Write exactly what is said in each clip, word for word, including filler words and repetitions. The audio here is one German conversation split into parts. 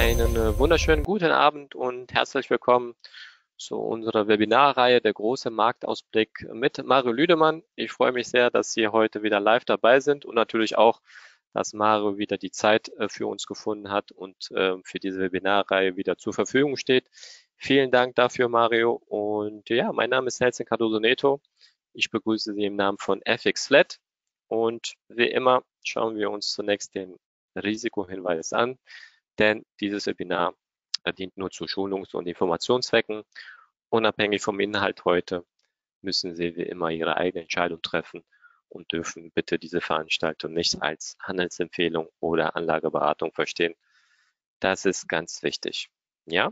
Einen äh, wunderschönen guten Abend und herzlich willkommen zu unserer Webinarreihe Der große Marktausblick mit Mario Lüdemann. Ich freue mich sehr, dass Sie heute wieder live dabei sind und natürlich auch, dass Mario wieder die Zeit äh, für uns gefunden hat und äh, für diese Webinarreihe wieder zur Verfügung steht. Vielen Dank dafür, Mario. Und ja, mein Name ist Nelson Cardoso Neto. Ich begrüße Sie im Namen von F X Flat und wie immer schauen wir uns zunächst den Risikohinweis an, denn dieses Webinar dient nur zu Schulungs- und Informationszwecken. Unabhängig vom Inhalt heute müssen Sie wie immer Ihre eigene Entscheidung treffen und dürfen bitte diese Veranstaltung nicht als Handelsempfehlung oder Anlageberatung verstehen. Das ist ganz wichtig. Ja?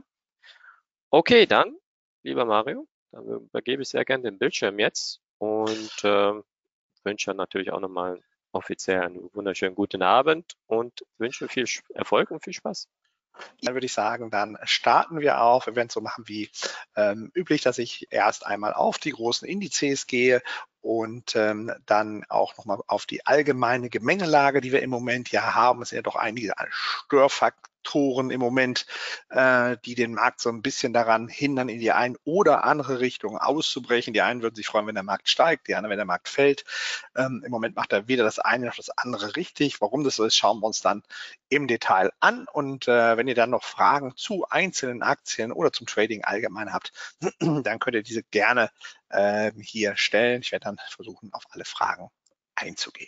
Okay, dann, lieber Mario, dann übergebe ich sehr gerne den Bildschirm jetzt und äh, wünsche natürlich auch nochmal offiziell einen wunderschönen guten Abend und wünsche viel Erfolg und viel Spaß. Dann würde ich sagen, dann starten wir auch. Wir werden es so machen wie ähm, üblich, dass ich erst einmal auf die großen Indizes gehe und ähm, dann auch nochmal auf die allgemeine Gemengelage, die wir im Moment ja haben. Es sind ja doch einige Störfaktoren im Moment, äh, die den Markt so ein bisschen daran hindern, in die eine oder andere Richtung auszubrechen. Die einen würden sich freuen, wenn der Markt steigt, die anderen, wenn der Markt fällt. Ähm, Im Moment macht er weder das eine noch das andere richtig. Warum das so ist, schauen wir uns dann im Detail an. Und äh, wenn ihr dann noch Fragen zu einzelnen Aktien oder zum Trading allgemein habt, dann könnt ihr diese gerne äh, hier stellen. Ich werde dann versuchen, auf alle Fragen einzugehen.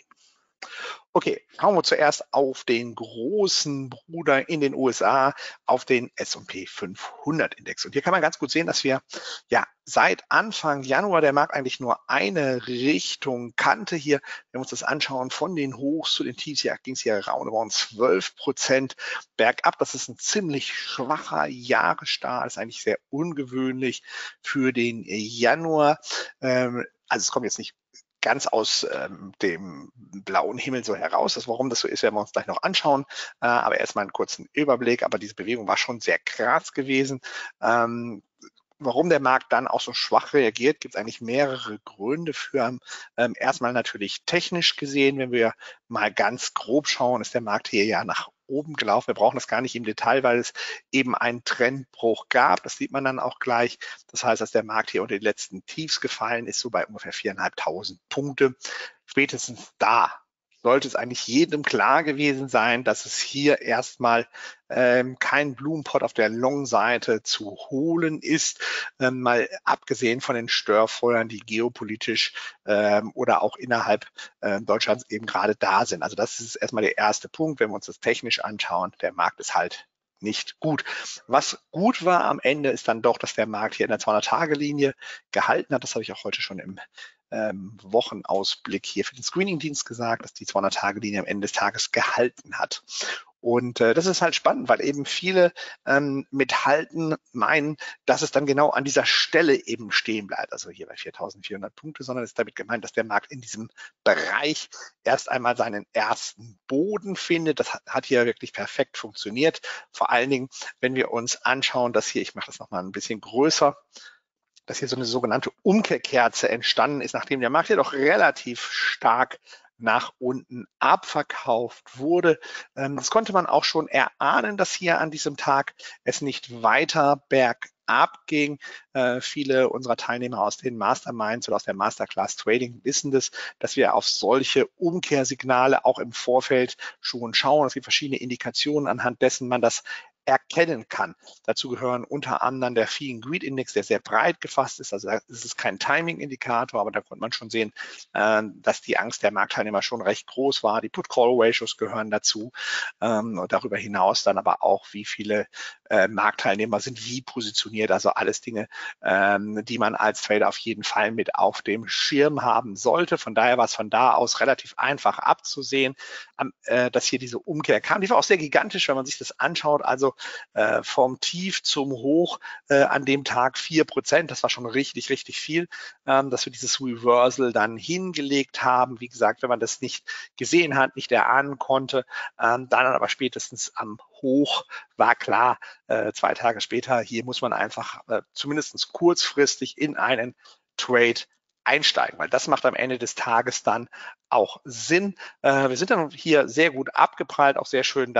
Okay, schauen wir zuerst auf den großen Bruder in den U S A, auf den S und P fünfhundert Index. Und hier kann man ganz gut sehen, dass wir ja seit Anfang Januar der Markt eigentlich nur eine Richtung kannte. Hier, wenn wir uns das anschauen, von den Hochs zu den Tiefs, hier ging es hier roundabout zwölf Prozent bergab. Das ist ein ziemlich schwacher Jahresstart, das ist eigentlich sehr ungewöhnlich für den Januar. Ähm, also es kommt jetzt nicht ganz aus ähm, dem blauen Himmel so heraus. Das, warum das so ist, werden wir uns gleich noch anschauen. Äh, aber erstmal einen kurzen Überblick. Aber diese Bewegung war schon sehr krass gewesen. Ähm, Warum der Markt dann auch so schwach reagiert, gibt es eigentlich mehrere Gründe für. Ähm, erstmal natürlich technisch gesehen, wenn wir mal ganz grob schauen, ist der Markt hier ja nach oben gelaufen. Wir brauchen das gar nicht im Detail, weil es eben einen Trendbruch gab. Das sieht man dann auch gleich. Das heißt, dass der Markt hier unter die letzten Tiefs gefallen ist, so bei ungefähr viertausendfünfhundert Punkte. Spätestens da sollte es eigentlich jedem klar gewesen sein, dass es hier erstmal ähm, kein Blumenpott auf der Long-Seite zu holen ist, ähm, mal abgesehen von den Störfeuern, die geopolitisch ähm, oder auch innerhalb äh, Deutschlands eben gerade da sind. Also das ist erstmal der erste Punkt, wenn wir uns das technisch anschauen. Der Markt ist halt nicht gut. Was gut war am Ende ist dann doch, dass der Markt hier in der zweihundert-Tage-Linie gehalten hat. Das habe ich auch heute schon im ähm, Wochenausblick hier für den Screening-Dienst gesagt, dass die zweihundert-Tage-Linie am Ende des Tages gehalten hat. Und äh, das ist halt spannend, weil eben viele ähm, mit Halten meinen, dass es dann genau an dieser Stelle eben stehen bleibt. Also hier bei viertausendvierhundert Punkte, sondern es ist damit gemeint, dass der Markt in diesem Bereich erst einmal seinen ersten Boden findet. Das hat, hat hier wirklich perfekt funktioniert. Vor allen Dingen, wenn wir uns anschauen, dass hier, ich mache das nochmal ein bisschen größer, dass hier so eine sogenannte Umkehrkerze entstanden ist, nachdem der Markt ja doch relativ stark nach unten abverkauft wurde. Das konnte man auch schon erahnen, dass hier an diesem Tag es nicht weiter bergab ging. Äh, viele unserer Teilnehmer aus den Masterminds oder aus der Masterclass Trading wissen das, dass wir auf solche Umkehrsignale auch im Vorfeld schon schauen. Es gibt verschiedene Indikationen, anhand dessen man das erkennen kann. Dazu gehören unter anderem der Fee and Greed Index, der sehr breit gefasst ist. Also es ist kein Timing-Indikator, aber da konnte man schon sehen, äh, dass die Angst der Marktteilnehmer schon recht groß war. Die Put-Call-Ratios gehören dazu. Ähm, und darüber hinaus dann aber auch, wie viele äh, Marktteilnehmer sind wie positioniert. Also alles Dinge, ähm, die man als Trader auf jeden Fall mit auf dem Schirm haben sollte. Von daher war es von da aus relativ einfach abzusehen, äh, dass hier diese Umkehr kam. Die war auch sehr gigantisch, wenn man sich das anschaut. Also äh, vom Tief zum Hoch äh, an dem Tag vier Prozent. Das war schon richtig, richtig viel, ähm, dass wir dieses Reversal dann hingelegt haben. Wie gesagt, wenn man das nicht gesehen hat, nicht erahnen konnte, ähm, dann aber spätestens am Hoch war klar, äh, zwei Tage später, hier muss man einfach äh, zumindest kurzfristig in einen Trade einsteigen, weil das macht am Ende des Tages dann auch Sinn. Äh, wir sind dann hier sehr gut abgeprallt, auch sehr schön dann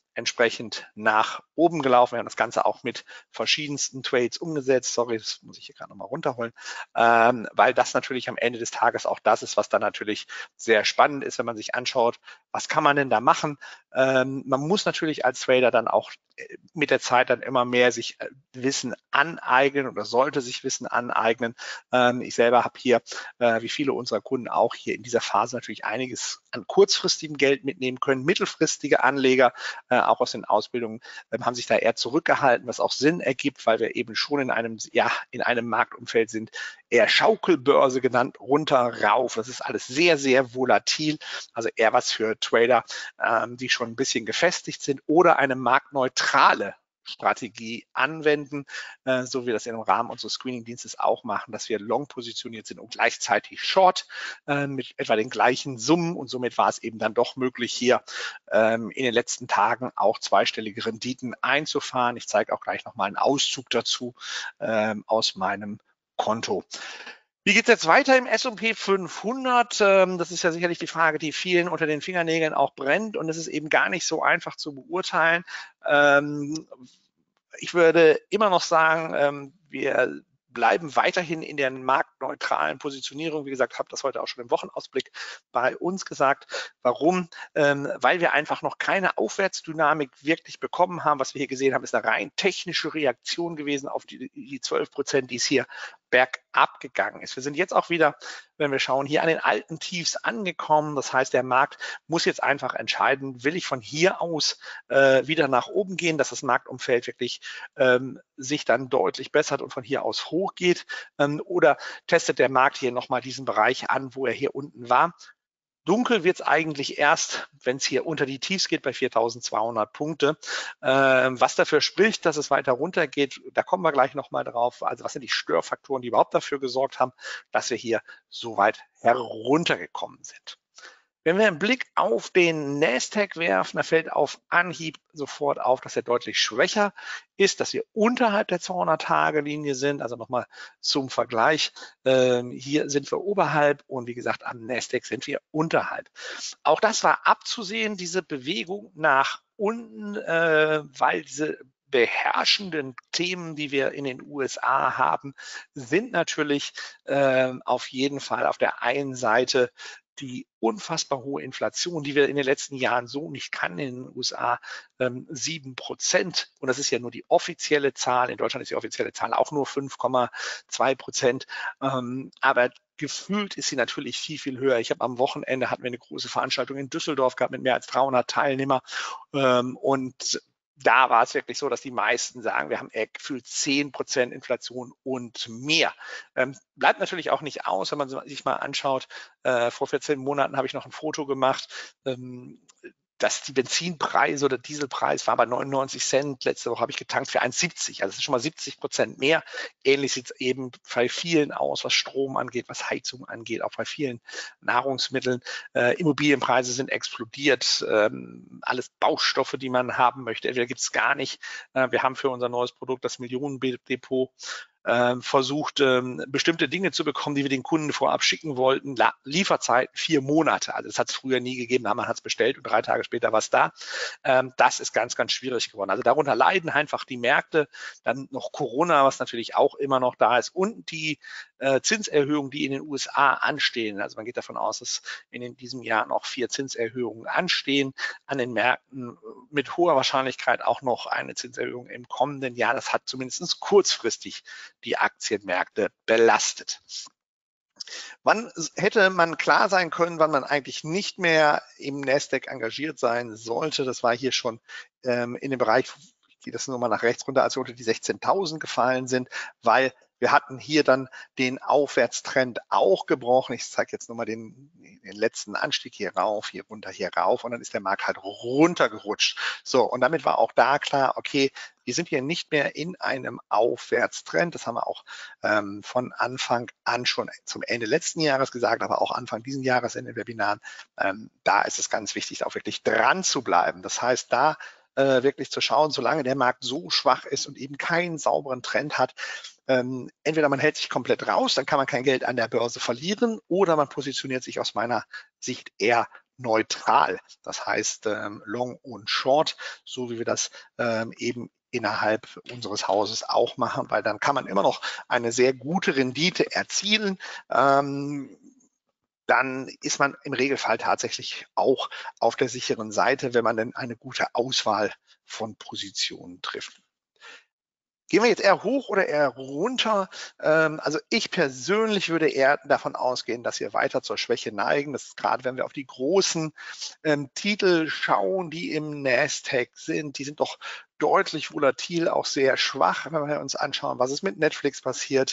entsprechend nach oben gelaufen. Wir haben das Ganze auch mit verschiedensten Trades umgesetzt. Sorry, das muss ich hier gerade nochmal runterholen, ähm, weil das natürlich am Ende des Tages auch das ist, was dann natürlich sehr spannend ist, wenn man sich anschaut, was kann man denn da machen. Ähm, man muss natürlich als Trader dann auch mit der Zeit dann immer mehr sich Wissen aneignen oder sollte sich Wissen aneignen. Ähm, ich selber habe hier, äh, wie viele unserer Kunden auch hier in dieser Phase natürlich einiges an kurzfristigem Geld mitnehmen können. Mittelfristige Anleger, äh, auch aus den Ausbildungen, äh, haben sich da eher zurückgehalten, was auch Sinn ergibt, weil wir eben schon in einem, ja, in einem Marktumfeld sind, eher Schaukelbörse genannt, runter, rauf. Das ist alles sehr, sehr volatil. Also eher was für Trader, ähm, die schon ein bisschen gefestigt sind oder eine marktneutrale Strategie anwenden, äh, so wie wir das im Rahmen unseres Screening-Dienstes auch machen, dass wir long positioniert sind und gleichzeitig short äh, mit etwa den gleichen Summen, und somit war es eben dann doch möglich, hier ähm, in den letzten Tagen auch zweistellige Renditen einzufahren. Ich zeige auch gleich nochmal einen Auszug dazu ähm, aus meinem Konto. Wie geht es jetzt weiter im S und P fünfhundert? Das ist ja sicherlich die Frage, die vielen unter den Fingernägeln auch brennt, und es ist eben gar nicht so einfach zu beurteilen. Ich würde immer noch sagen, wir bleiben weiterhin in der marktneutralen Positionierung. Wie gesagt, habe das heute auch schon im Wochenausblick bei uns gesagt. Warum? Ähm, weil wir einfach noch keine Aufwärtsdynamik wirklich bekommen haben. Was wir hier gesehen haben, ist eine rein technische Reaktion gewesen auf die, die zwölf Prozent, die es hier bergab gegangen ist. Wir sind jetzt auch wieder, wenn wir schauen, hier an den alten Tiefs angekommen. Das heißt, der Markt muss jetzt einfach entscheiden, will ich von hier aus äh, wieder nach oben gehen, dass das Marktumfeld wirklich ähm, sich dann deutlich bessert und von hier aus hochgeht, ähm, oder testet der Markt hier nochmal diesen Bereich an, wo er hier unten war. Dunkel wird es eigentlich erst, wenn es hier unter die Tiefs geht bei viertausendzweihundert Punkte. Ähm, was dafür spricht, dass es weiter runter geht, da kommen wir gleich nochmal drauf. Also was sind die Störfaktoren, die überhaupt dafür gesorgt haben, dass wir hier so weit heruntergekommen sind. Wenn wir einen Blick auf den Nasdaq werfen, da fällt auf Anhieb sofort auf, dass er deutlich schwächer ist, dass wir unterhalb der zweihundert-Tage-Linie sind. Also nochmal zum Vergleich. Ähm, hier sind wir oberhalb und wie gesagt, am Nasdaq sind wir unterhalb. Auch das war abzusehen, diese Bewegung nach unten, äh, weil diese beherrschenden Themen, die wir in den U S A haben, sind natürlich äh, auf jeden Fall auf der einen Seite die unfassbar hohe Inflation, die wir in den letzten Jahren so nicht kannten in den U S A, ähm, sieben Prozent. Und das ist ja nur die offizielle Zahl. In Deutschland ist die offizielle Zahl auch nur fünf Komma zwei Prozent. Ähm, aber gefühlt ist sie natürlich viel, viel höher. Ich habe am Wochenende hatten wir eine große Veranstaltung in Düsseldorf gehabt mit mehr als dreihundert Teilnehmer. Ähm, und da war es wirklich so, dass die meisten sagen, wir haben gefühlt zehn Prozent Inflation und mehr. Ähm, bleibt natürlich auch nicht aus, wenn man sich mal anschaut. Äh, vor vierzehn Monaten habe ich noch ein Foto gemacht, ähm, dass die Benzinpreise oder Dieselpreis war bei neunundneunzig Cent. Letzte Woche habe ich getankt für eins Komma siebzig. Also es ist schon mal siebzig Prozent mehr. Ähnlich sieht es eben bei vielen aus, was Strom angeht, was Heizung angeht, auch bei vielen Nahrungsmitteln. Äh, Immobilienpreise sind explodiert. Ähm, alles Baustoffe, die man haben möchte. Entweder gibt es gar nicht. Äh, wir haben für unser neues Produkt das Millionendepot Ähm, versucht, ähm, bestimmte Dinge zu bekommen, die wir den Kunden vorab schicken wollten. La Lieferzeiten vier Monate. Also das hat es früher nie gegeben. Man hat es bestellt und drei Tage später war es da. Ähm, das ist ganz, ganz schwierig geworden. Also darunter leiden einfach die Märkte. Dann noch Corona, was natürlich auch immer noch da ist, und die äh, Zinserhöhungen, die in den U S A anstehen. Also man geht davon aus, dass in, in diesem Jahr noch vier Zinserhöhungen anstehen. An den Märkten mit hoher Wahrscheinlichkeit auch noch eine Zinserhöhung im kommenden Jahr. Das hat zumindest kurzfristig die Aktienmärkte belastet. Wann hätte man klar sein können, wann man eigentlich nicht mehr im Nasdaq engagiert sein sollte? Das war hier schon ähm, in dem Bereich, ich gehe das nur mal nach rechts runter, als wir unter die sechzehntausend gefallen sind, weil wir hatten hier dann den Aufwärtstrend auch gebrochen. Ich zeige jetzt nochmal den, den letzten Anstieg hier rauf, hier runter, hier rauf, und dann ist der Markt halt runtergerutscht. So, und damit war auch da klar, okay, wir sind hier nicht mehr in einem Aufwärtstrend. Das haben wir auch ähm, von Anfang an schon zum Ende letzten Jahres gesagt, aber auch Anfang diesen Jahres in den Webinaren. Ähm, da ist es ganz wichtig, auch wirklich dran zu bleiben. Das heißt, da äh, wirklich zu schauen, solange der Markt so schwach ist und eben keinen sauberen Trend hat, ähm, entweder man hält sich komplett raus, dann kann man kein Geld an der Börse verlieren, oder man positioniert sich aus meiner Sicht eher neutral. Das heißt ähm, Long und Short, so wie wir das ähm, eben innerhalb unseres Hauses auch machen, weil dann kann man immer noch eine sehr gute Rendite erzielen. Ähm, dann ist man im Regelfall tatsächlich auch auf der sicheren Seite, wenn man denn eine gute Auswahl von Positionen trifft. Gehen wir jetzt eher hoch oder eher runter? Ähm, also ich persönlich würde eher davon ausgehen, dass wir weiter zur Schwäche neigen. Das ist gerade, wenn wir auf die großen ähm, Titel schauen, die im Nasdaq sind. Die sind doch deutlich volatil, auch sehr schwach, wenn wir uns anschauen, was ist mit Netflix passiert.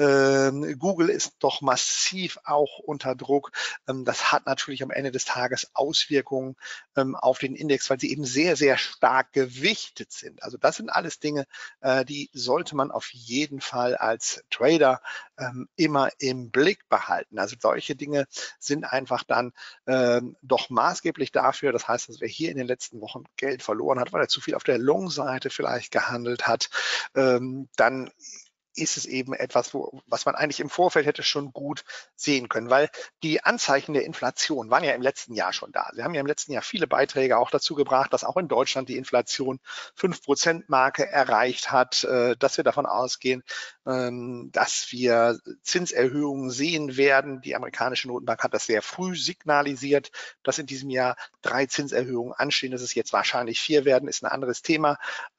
Ähm, Google ist doch massiv auch unter Druck. Ähm, das hat natürlich am Ende des Tages Auswirkungen ähm, auf den Index, weil sie eben sehr, sehr stark gewichtet sind. Also das sind alles Dinge, äh, die sollte man auf jeden Fall als Trader ähm, immer im Blick behalten. Also solche Dinge sind einfach dann ähm, doch maßgeblich dafür. Das heißt, dass wer hier in den letzten Wochen Geld verloren hat, weil er zu viel auf der Long-Seite vielleicht gehandelt hat, ähm, dann ist es eben etwas, wo, was man eigentlich im Vorfeld hätte schon gut sehen können, weil die Anzeichen der Inflation waren ja im letzten Jahr schon da. Sie haben ja im letzten Jahr viele Beiträge auch dazu gebracht, dass auch in Deutschland die Inflation fünf Prozent Marke erreicht hat, äh, dass wir davon ausgehen, ähm, dass wir Zinserhöhungen sehen werden. Die amerikanische Notenbank hat das sehr früh signalisiert, dass in diesem Jahr drei Zinserhöhungen anstehen. Dass es jetzt wahrscheinlich vier werden, ist ein anderes Thema.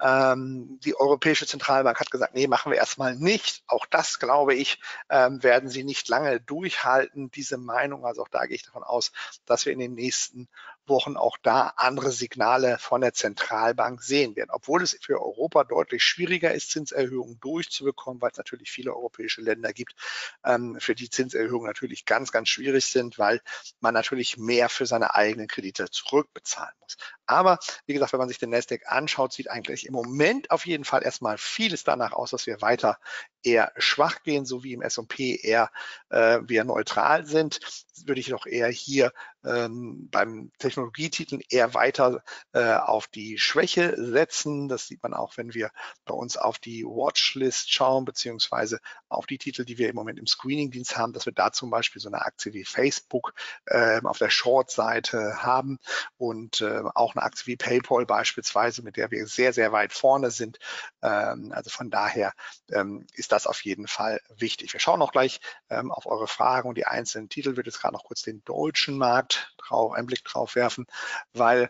Ähm, die Europäische Zentralbank hat gesagt, nee, machen wir erstmal nicht. Auch das, glaube ich, ähm, werden sie nicht lange durchhalten, diese Meinung. Also auch da gehe ich davon aus, dass wir in den nächsten Wochen auch da andere Signale von der Zentralbank sehen werden. Obwohl es für Europa deutlich schwieriger ist, Zinserhöhungen durchzubekommen, weil es natürlich viele europäische Länder gibt, ähm, für die Zinserhöhungen natürlich ganz, ganz schwierig sind, weil man natürlich mehr für seine eigenen Kredite zurückbezahlen muss. Aber wie gesagt, wenn man sich den Nasdaq anschaut, sieht eigentlich im Moment auf jeden Fall erstmal vieles danach aus, dass wir weiter eher schwach gehen, so wie im S und P eher äh, wir neutral sind, würde ich doch eher hier ähm, beim Technologietiteln eher weiter äh, auf die Schwäche setzen. Das sieht man auch, wenn wir bei uns auf die Watchlist schauen, beziehungsweise auf die Titel, die wir im Moment im Screening-Dienst haben, dass wir da zum Beispiel so eine Aktie wie Facebook äh, auf der Short-Seite haben und äh, auch eine Aktie wie PayPal beispielsweise, mit der wir sehr, sehr weit vorne sind. Ähm, also von daher ähm, ist das auf jeden Fall wichtig. Wir schauen auch gleich ähm, auf eure Fragen und die einzelnen Titel. Ich würde jetzt gerade noch kurz den deutschen Markt drauf, einen Blick drauf werfen, weil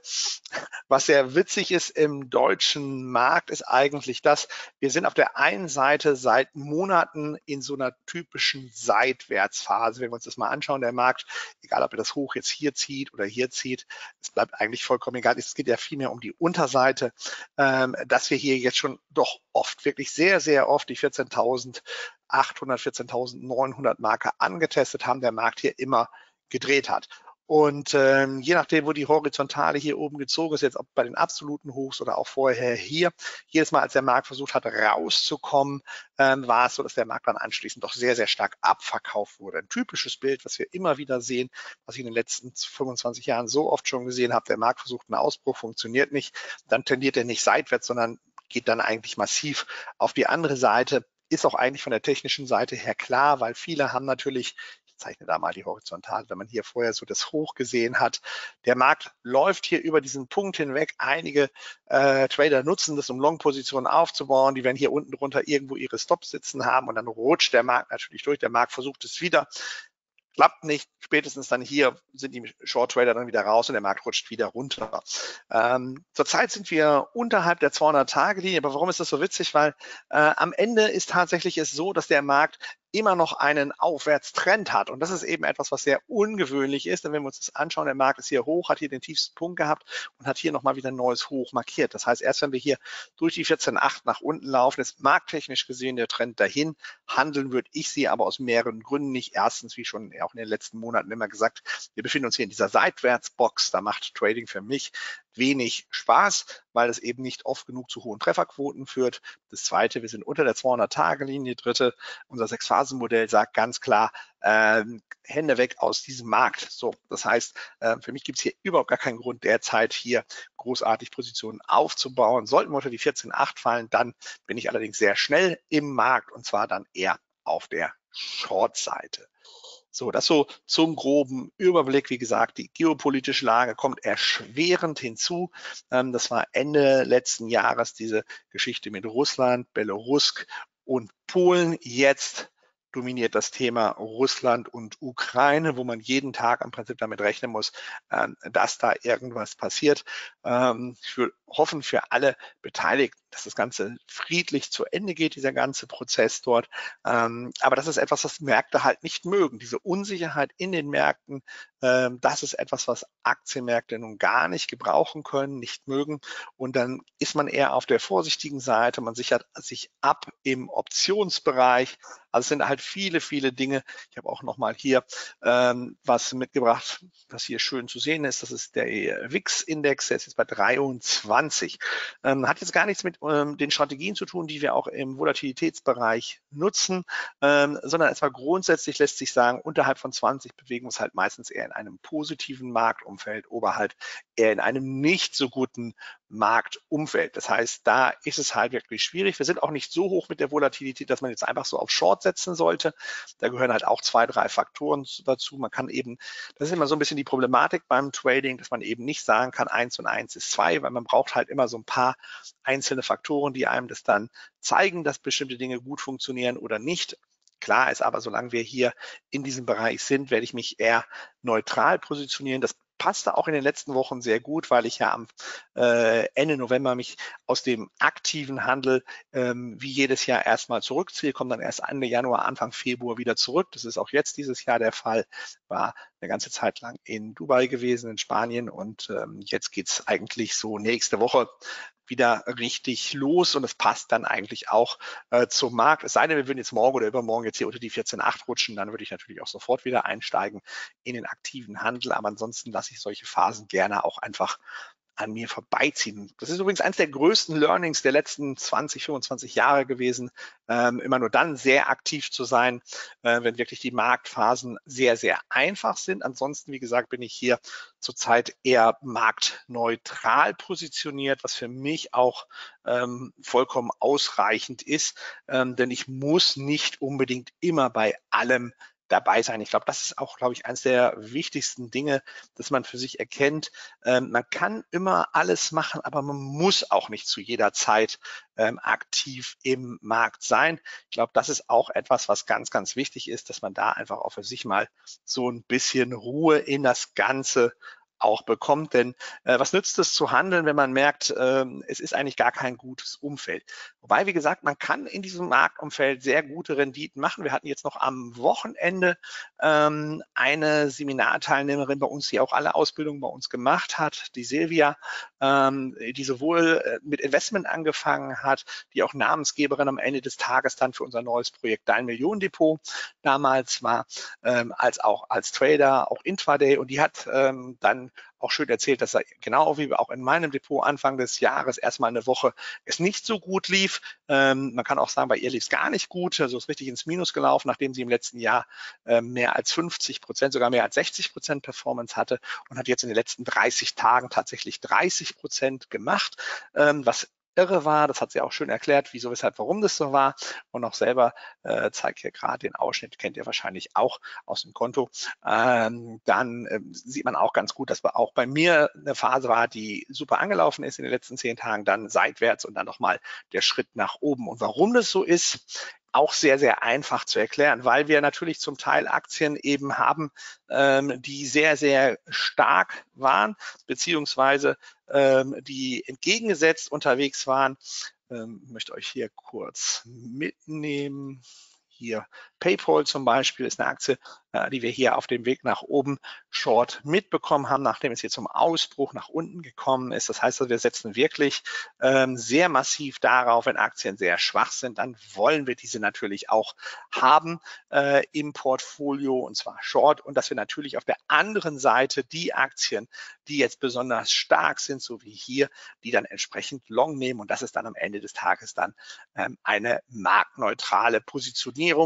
was sehr witzig ist im deutschen Markt ist eigentlich das, wir sind auf der einen Seite seit Monaten in so einer typischen Seitwärtsphase. Wenn wir uns das mal anschauen, der Markt, egal ob er das Hoch jetzt hier zieht oder hier zieht, es bleibt eigentlich vollkommen egal. Es geht ja vielmehr um die Unterseite, ähm, dass wir hier jetzt schon doch oft, wirklich sehr, sehr oft die vierzehntausendachthundert, vierzehntausendneunhundert Marke angetestet haben, der Markt hier immer gedreht hat. Und ähm, je nachdem, wo die Horizontale hier oben gezogen ist, jetzt ob bei den absoluten Hochs oder auch vorher hier, jedes Mal, als der Markt versucht hat, rauszukommen, ähm, war es so, dass der Markt dann anschließend doch sehr, sehr stark abverkauft wurde. Ein typisches Bild, was wir immer wieder sehen, was ich in den letzten fünfundzwanzig Jahren so oft schon gesehen habe. Der Markt versucht einen Ausbruch, funktioniert nicht, dann tendiert er nicht seitwärts, sondern geht dann eigentlich massiv auf die andere Seite. Ist auch eigentlich von der technischen Seite her klar, weil viele haben natürlich, ich zeichne da mal die Horizontale, wenn man hier vorher so das Hoch gesehen hat, der Markt läuft hier über diesen Punkt hinweg. Einige äh, Trader nutzen das, um Long-Positionen aufzubauen. Die werden hier unten drunter irgendwo ihre Stops sitzen haben und dann rutscht der Markt natürlich durch. Der Markt versucht es wieder. Klappt nicht, spätestens dann hier sind die Short Trader dann wieder raus und der Markt rutscht wieder runter. Ähm, zurzeit sind wir unterhalb der zweihundert-Tage-Linie, aber warum ist das so witzig? Weil äh, am Ende ist tatsächlich es so, dass der Markt immer noch einen Aufwärtstrend hat. Und das ist eben etwas, was sehr ungewöhnlich ist. Denn wenn wir uns das anschauen, der Markt ist hier hoch, hat hier den tiefsten Punkt gehabt und hat hier nochmal wieder ein neues Hoch markiert. Das heißt, erst wenn wir hier durch die vierzehn Komma acht nach unten laufen, ist markttechnisch gesehen der Trend dahin. Handeln würde ich sie aber aus mehreren Gründen nicht. Erstens, wie schon auch in den letzten Monaten immer gesagt, wir befinden uns hier in dieser Seitwärtsbox. Da macht Trading für mich wenig Spaß, weil es eben nicht oft genug zu hohen Trefferquoten führt. Das zweite, wir sind unter der zweihundert-Tage-Linie. Dritte, unser Sechs-Phasen-Modell sagt ganz klar, äh, Hände weg aus diesem Markt. So, das heißt, äh, für mich gibt es hier überhaupt gar keinen Grund, derzeit hier großartig Positionen aufzubauen. Sollten wir unter die vierzehn Komma acht fallen, dann bin ich allerdings sehr schnell im Markt und zwar dann eher auf der Short-Seite. So, das so zum groben Überblick. Wie gesagt, die geopolitische Lage kommt erschwerend hinzu. Ähm, das war Ende letzten Jahres diese Geschichte mit Russland, Belarus und Polen. Jetzt dominiert das Thema Russland und Ukraine, wo man jeden Tag im Prinzip damit rechnen muss, ähm, dass da irgendwas passiert. Ähm, ich will hoffen für alle Beteiligten, dass das Ganze friedlich zu Ende geht, dieser ganze Prozess dort. Ähm, aber das ist etwas, was Märkte halt nicht mögen. Diese Unsicherheit in den Märkten, ähm, das ist etwas, was Aktienmärkte nun gar nicht gebrauchen können, nicht mögen. Und dann ist man eher auf der vorsichtigen Seite. Man sichert sich ab im Optionsbereich. Also es sind halt viele, viele Dinge. Ich habe auch nochmal hier ähm, was mitgebracht, was hier schön zu sehen ist. Das ist der W I X-Index, der ist jetzt bei dreiundzwanzig. Ähm, hat jetzt gar nichts mit ähm, den Strategien zu tun, die wir auch im Volatilitätsbereich nutzen, ähm, sondern erstmal grundsätzlich lässt sich sagen, unterhalb von zwanzig bewegen wir uns halt meistens eher in einem positiven Marktumfeld, oberhalb eher in einem nicht so guten Marktumfeld. Das heißt, da ist es halt wirklich schwierig. Wir sind auch nicht so hoch mit der Volatilität, dass man jetzt einfach so auf Short setzen sollte. Da gehören halt auch zwei, drei Faktoren dazu. Man kann eben, das ist immer so ein bisschen die Problematik beim Trading, dass man eben nicht sagen kann, eins und eins ist zwei, weil man braucht halt immer so ein paar einzelne Faktoren, die einem das dann zeigen, dass bestimmte Dinge gut funktionieren oder nicht. Klar ist aber, solange wir hier in diesem Bereich sind, werde ich mich eher neutral positionieren. Das passte auch in den letzten Wochen sehr gut, weil ich ja am äh, Ende November mich aus dem aktiven Handel ähm, wie jedes Jahr erstmal zurückziehe, komme dann erst Ende Januar, Anfang Februar wieder zurück. Das ist auch jetzt dieses Jahr der Fall. War eine ganze Zeit lang in Dubai gewesen, in Spanien, und ähm, jetzt geht's eigentlich so nächste Woche wieder richtig los, und es passt dann eigentlich auch äh, zum Markt. Es sei denn, wir würden jetzt morgen oder übermorgen jetzt hier unter die vierzehn Komma acht rutschen, dann würde ich natürlich auch sofort wieder einsteigen in den aktiven Handel, aber ansonsten lasse ich solche Phasen gerne auch einfach an mir vorbeiziehen. Das ist übrigens eines der größten Learnings der letzten zwanzig, fünfundzwanzig Jahre gewesen, ähm, immer nur dann sehr aktiv zu sein, äh, wenn wirklich die Marktphasen sehr, sehr einfach sind. Ansonsten, wie gesagt, bin ich hier zurzeit eher marktneutral positioniert, was für mich auch ähm, vollkommen ausreichend ist, ähm, denn ich muss nicht unbedingt immer bei allem dabei sein. Ich glaube, das ist auch, glaube ich, eines der wichtigsten Dinge, dass man für sich erkennt. Ähm, man kann immer alles machen, aber man muss auch nicht zu jeder Zeit ähm, aktiv im Markt sein. Ich glaube, das ist auch etwas, was ganz, ganz wichtig ist, dass man da einfach auch für sich mal so ein bisschen Ruhe in das Ganze auch bekommt. Denn äh, was nützt es zu handeln, wenn man merkt, äh, es ist eigentlich gar kein gutes Umfeld? Wobei, wie gesagt, man kann in diesem Marktumfeld sehr gute Renditen machen. Wir hatten jetzt noch am Wochenende ähm, eine Seminarteilnehmerin bei uns, die auch alle Ausbildungen bei uns gemacht hat, die Silvia, ähm, die sowohl äh, mit Investment angefangen hat, die auch Namensgeberin am Ende des Tages dann für unser neues Projekt Dein Millionendepot damals war, ähm, als auch als Trader, auch Intraday, und die hat ähm, dann auch schön erzählt, dass er genau wie auch in meinem Depot Anfang des Jahres erstmal eine Woche es nicht so gut lief. Ähm, man kann auch sagen, bei ihr lief es gar nicht gut, also ist richtig ins Minus gelaufen, nachdem sie im letzten Jahr ähm, mehr als fünfzig Prozent, sogar mehr als sechzig Prozent Performance hatte, und hat jetzt in den letzten dreißig Tagen tatsächlich dreißig Prozent gemacht, ähm, was irre war. Das hat sie auch schön erklärt, wieso, weshalb, warum das so war, und auch selber äh, zeigt hier gerade den Ausschnitt, kennt ihr wahrscheinlich auch aus dem Konto. Ähm, dann äh, sieht man auch ganz gut, dass auch bei mir eine Phase war, die super angelaufen ist in den letzten zehn Tagen, dann seitwärts und dann nochmal der Schritt nach oben. Und warum das so ist, auch sehr, sehr einfach zu erklären, weil wir natürlich zum Teil Aktien eben haben, ähm, die sehr, sehr stark waren, beziehungsweise ähm, die entgegengesetzt unterwegs waren. Ähm, ich möchte euch hier kurz mitnehmen. Hier PayPal zum Beispiel ist eine Aktie, äh, die wir hier auf dem Weg nach oben short mitbekommen haben, nachdem es hier zum Ausbruch nach unten gekommen ist. Das heißt, wir setzen wirklich ähm, sehr massiv darauf, wenn Aktien sehr schwach sind, dann wollen wir diese natürlich auch haben äh, im Portfolio, und zwar short, und dass wir natürlich auf der anderen Seite die Aktien, die jetzt besonders stark sind, so wie hier, die dann entsprechend long nehmen, und das ist dann am Ende des Tages dann ähm, eine marktneutrale Positionierung, die in solchen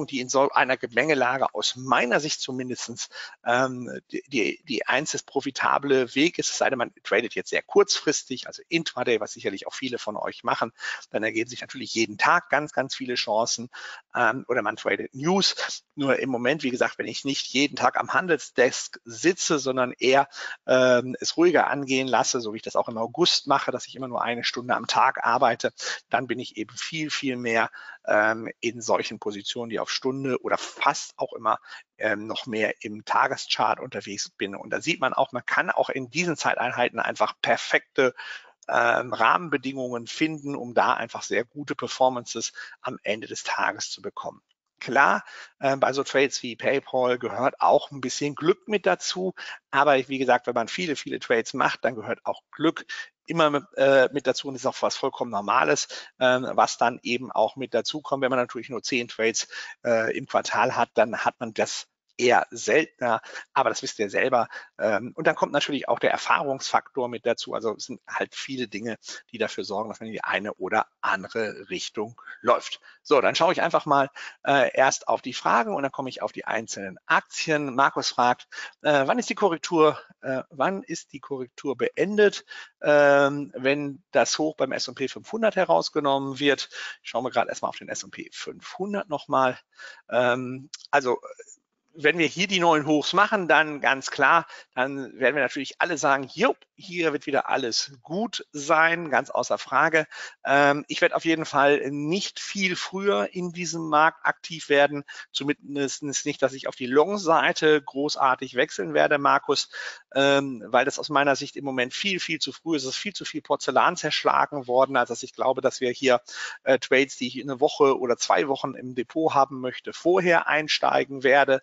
einer Gemengelage aus meiner Sicht zumindest ähm, die, die, die einzig profitable Weg ist, es sei denn, man tradet jetzt sehr kurzfristig, also Intraday, was sicherlich auch viele von euch machen, dann ergeben sich natürlich jeden Tag ganz, ganz viele Chancen, ähm, oder man tradet News. Nur im Moment, wie gesagt, wenn ich nicht jeden Tag am Handelsdesk sitze, sondern eher ähm, es ruhiger angehen lasse, so wie ich das auch im August mache, dass ich immer nur eine Stunde am Tag arbeite, dann bin ich eben viel, viel mehr ähm, in solchen Positionen, die auf Stunde oder fast auch immer ähm, noch mehr im Tageschart unterwegs bin. Und da sieht man auch, man kann auch in diesen Zeiteinheiten einfach perfekte ähm, Rahmenbedingungen finden, um da einfach sehr gute Performances am Ende des Tages zu bekommen. Klar, äh, bei so Trades wie PayPal gehört auch ein bisschen Glück mit dazu. Aber wie gesagt, wenn man viele, viele Trades macht, dann gehört auch Glück immer mit, äh, mit dazu und ist auch was vollkommen Normales, ähm, was dann eben auch mit dazu kommt. Wenn man natürlich nur zehn Trades äh, im Quartal hat, dann hat man das eher seltener, aber das wisst ihr selber. Ähm, und dann kommt natürlich auch der Erfahrungsfaktor mit dazu. Also es sind halt viele Dinge, die dafür sorgen, dass man in die eine oder andere Richtung läuft. So, dann schaue ich einfach mal äh, erst auf die Fragen und dann komme ich auf die einzelnen Aktien. Markus fragt, äh, wann ist die Korrektur, äh, wann ist die Korrektur beendet, ähm, wenn das Hoch beim S und P fünfhundert herausgenommen wird? Schauen wir gerade erstmal auf den S und P fünfhundert nochmal. Ähm, also wenn wir hier die neuen Hochs machen, dann ganz klar, dann werden wir natürlich alle sagen, jupp, hier wird wieder alles gut sein, ganz außer Frage. Ähm, ich werde auf jeden Fall nicht viel früher in diesem Markt aktiv werden, zumindest nicht, dass ich auf die Long-Seite großartig wechseln werde, Markus, ähm, weil das aus meiner Sicht im Moment viel, viel zu früh ist. Es ist viel zu viel Porzellan zerschlagen worden, als dass ich glaube, dass wir hier äh, Trades, die ich in eine Woche oder zwei Wochen im Depot haben möchte, vorher einsteigen werde.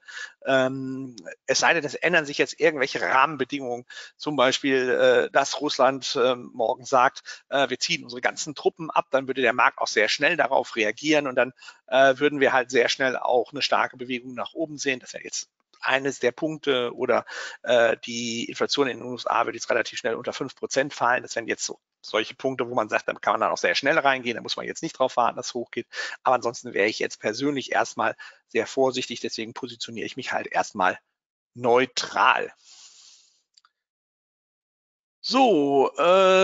Ähm, es sei denn, es ändern sich jetzt irgendwelche Rahmenbedingungen, zum Beispiel, äh, dass Russland äh, morgen sagt, äh, wir ziehen unsere ganzen Truppen ab, dann würde der Markt auch sehr schnell darauf reagieren und dann äh, würden wir halt sehr schnell auch eine starke Bewegung nach oben sehen. Das ist ja jetzt eines der Punkte oder äh, die Inflation in den U S A wird jetzt relativ schnell unter fünf Prozent fallen. Das wären jetzt so solche Punkte, wo man sagt, da kann man dann auch sehr schnell reingehen, da muss man jetzt nicht drauf warten, dass es hochgeht. Aber ansonsten wäre ich jetzt persönlich erstmal sehr vorsichtig, deswegen positioniere ich mich halt erstmal neutral. So,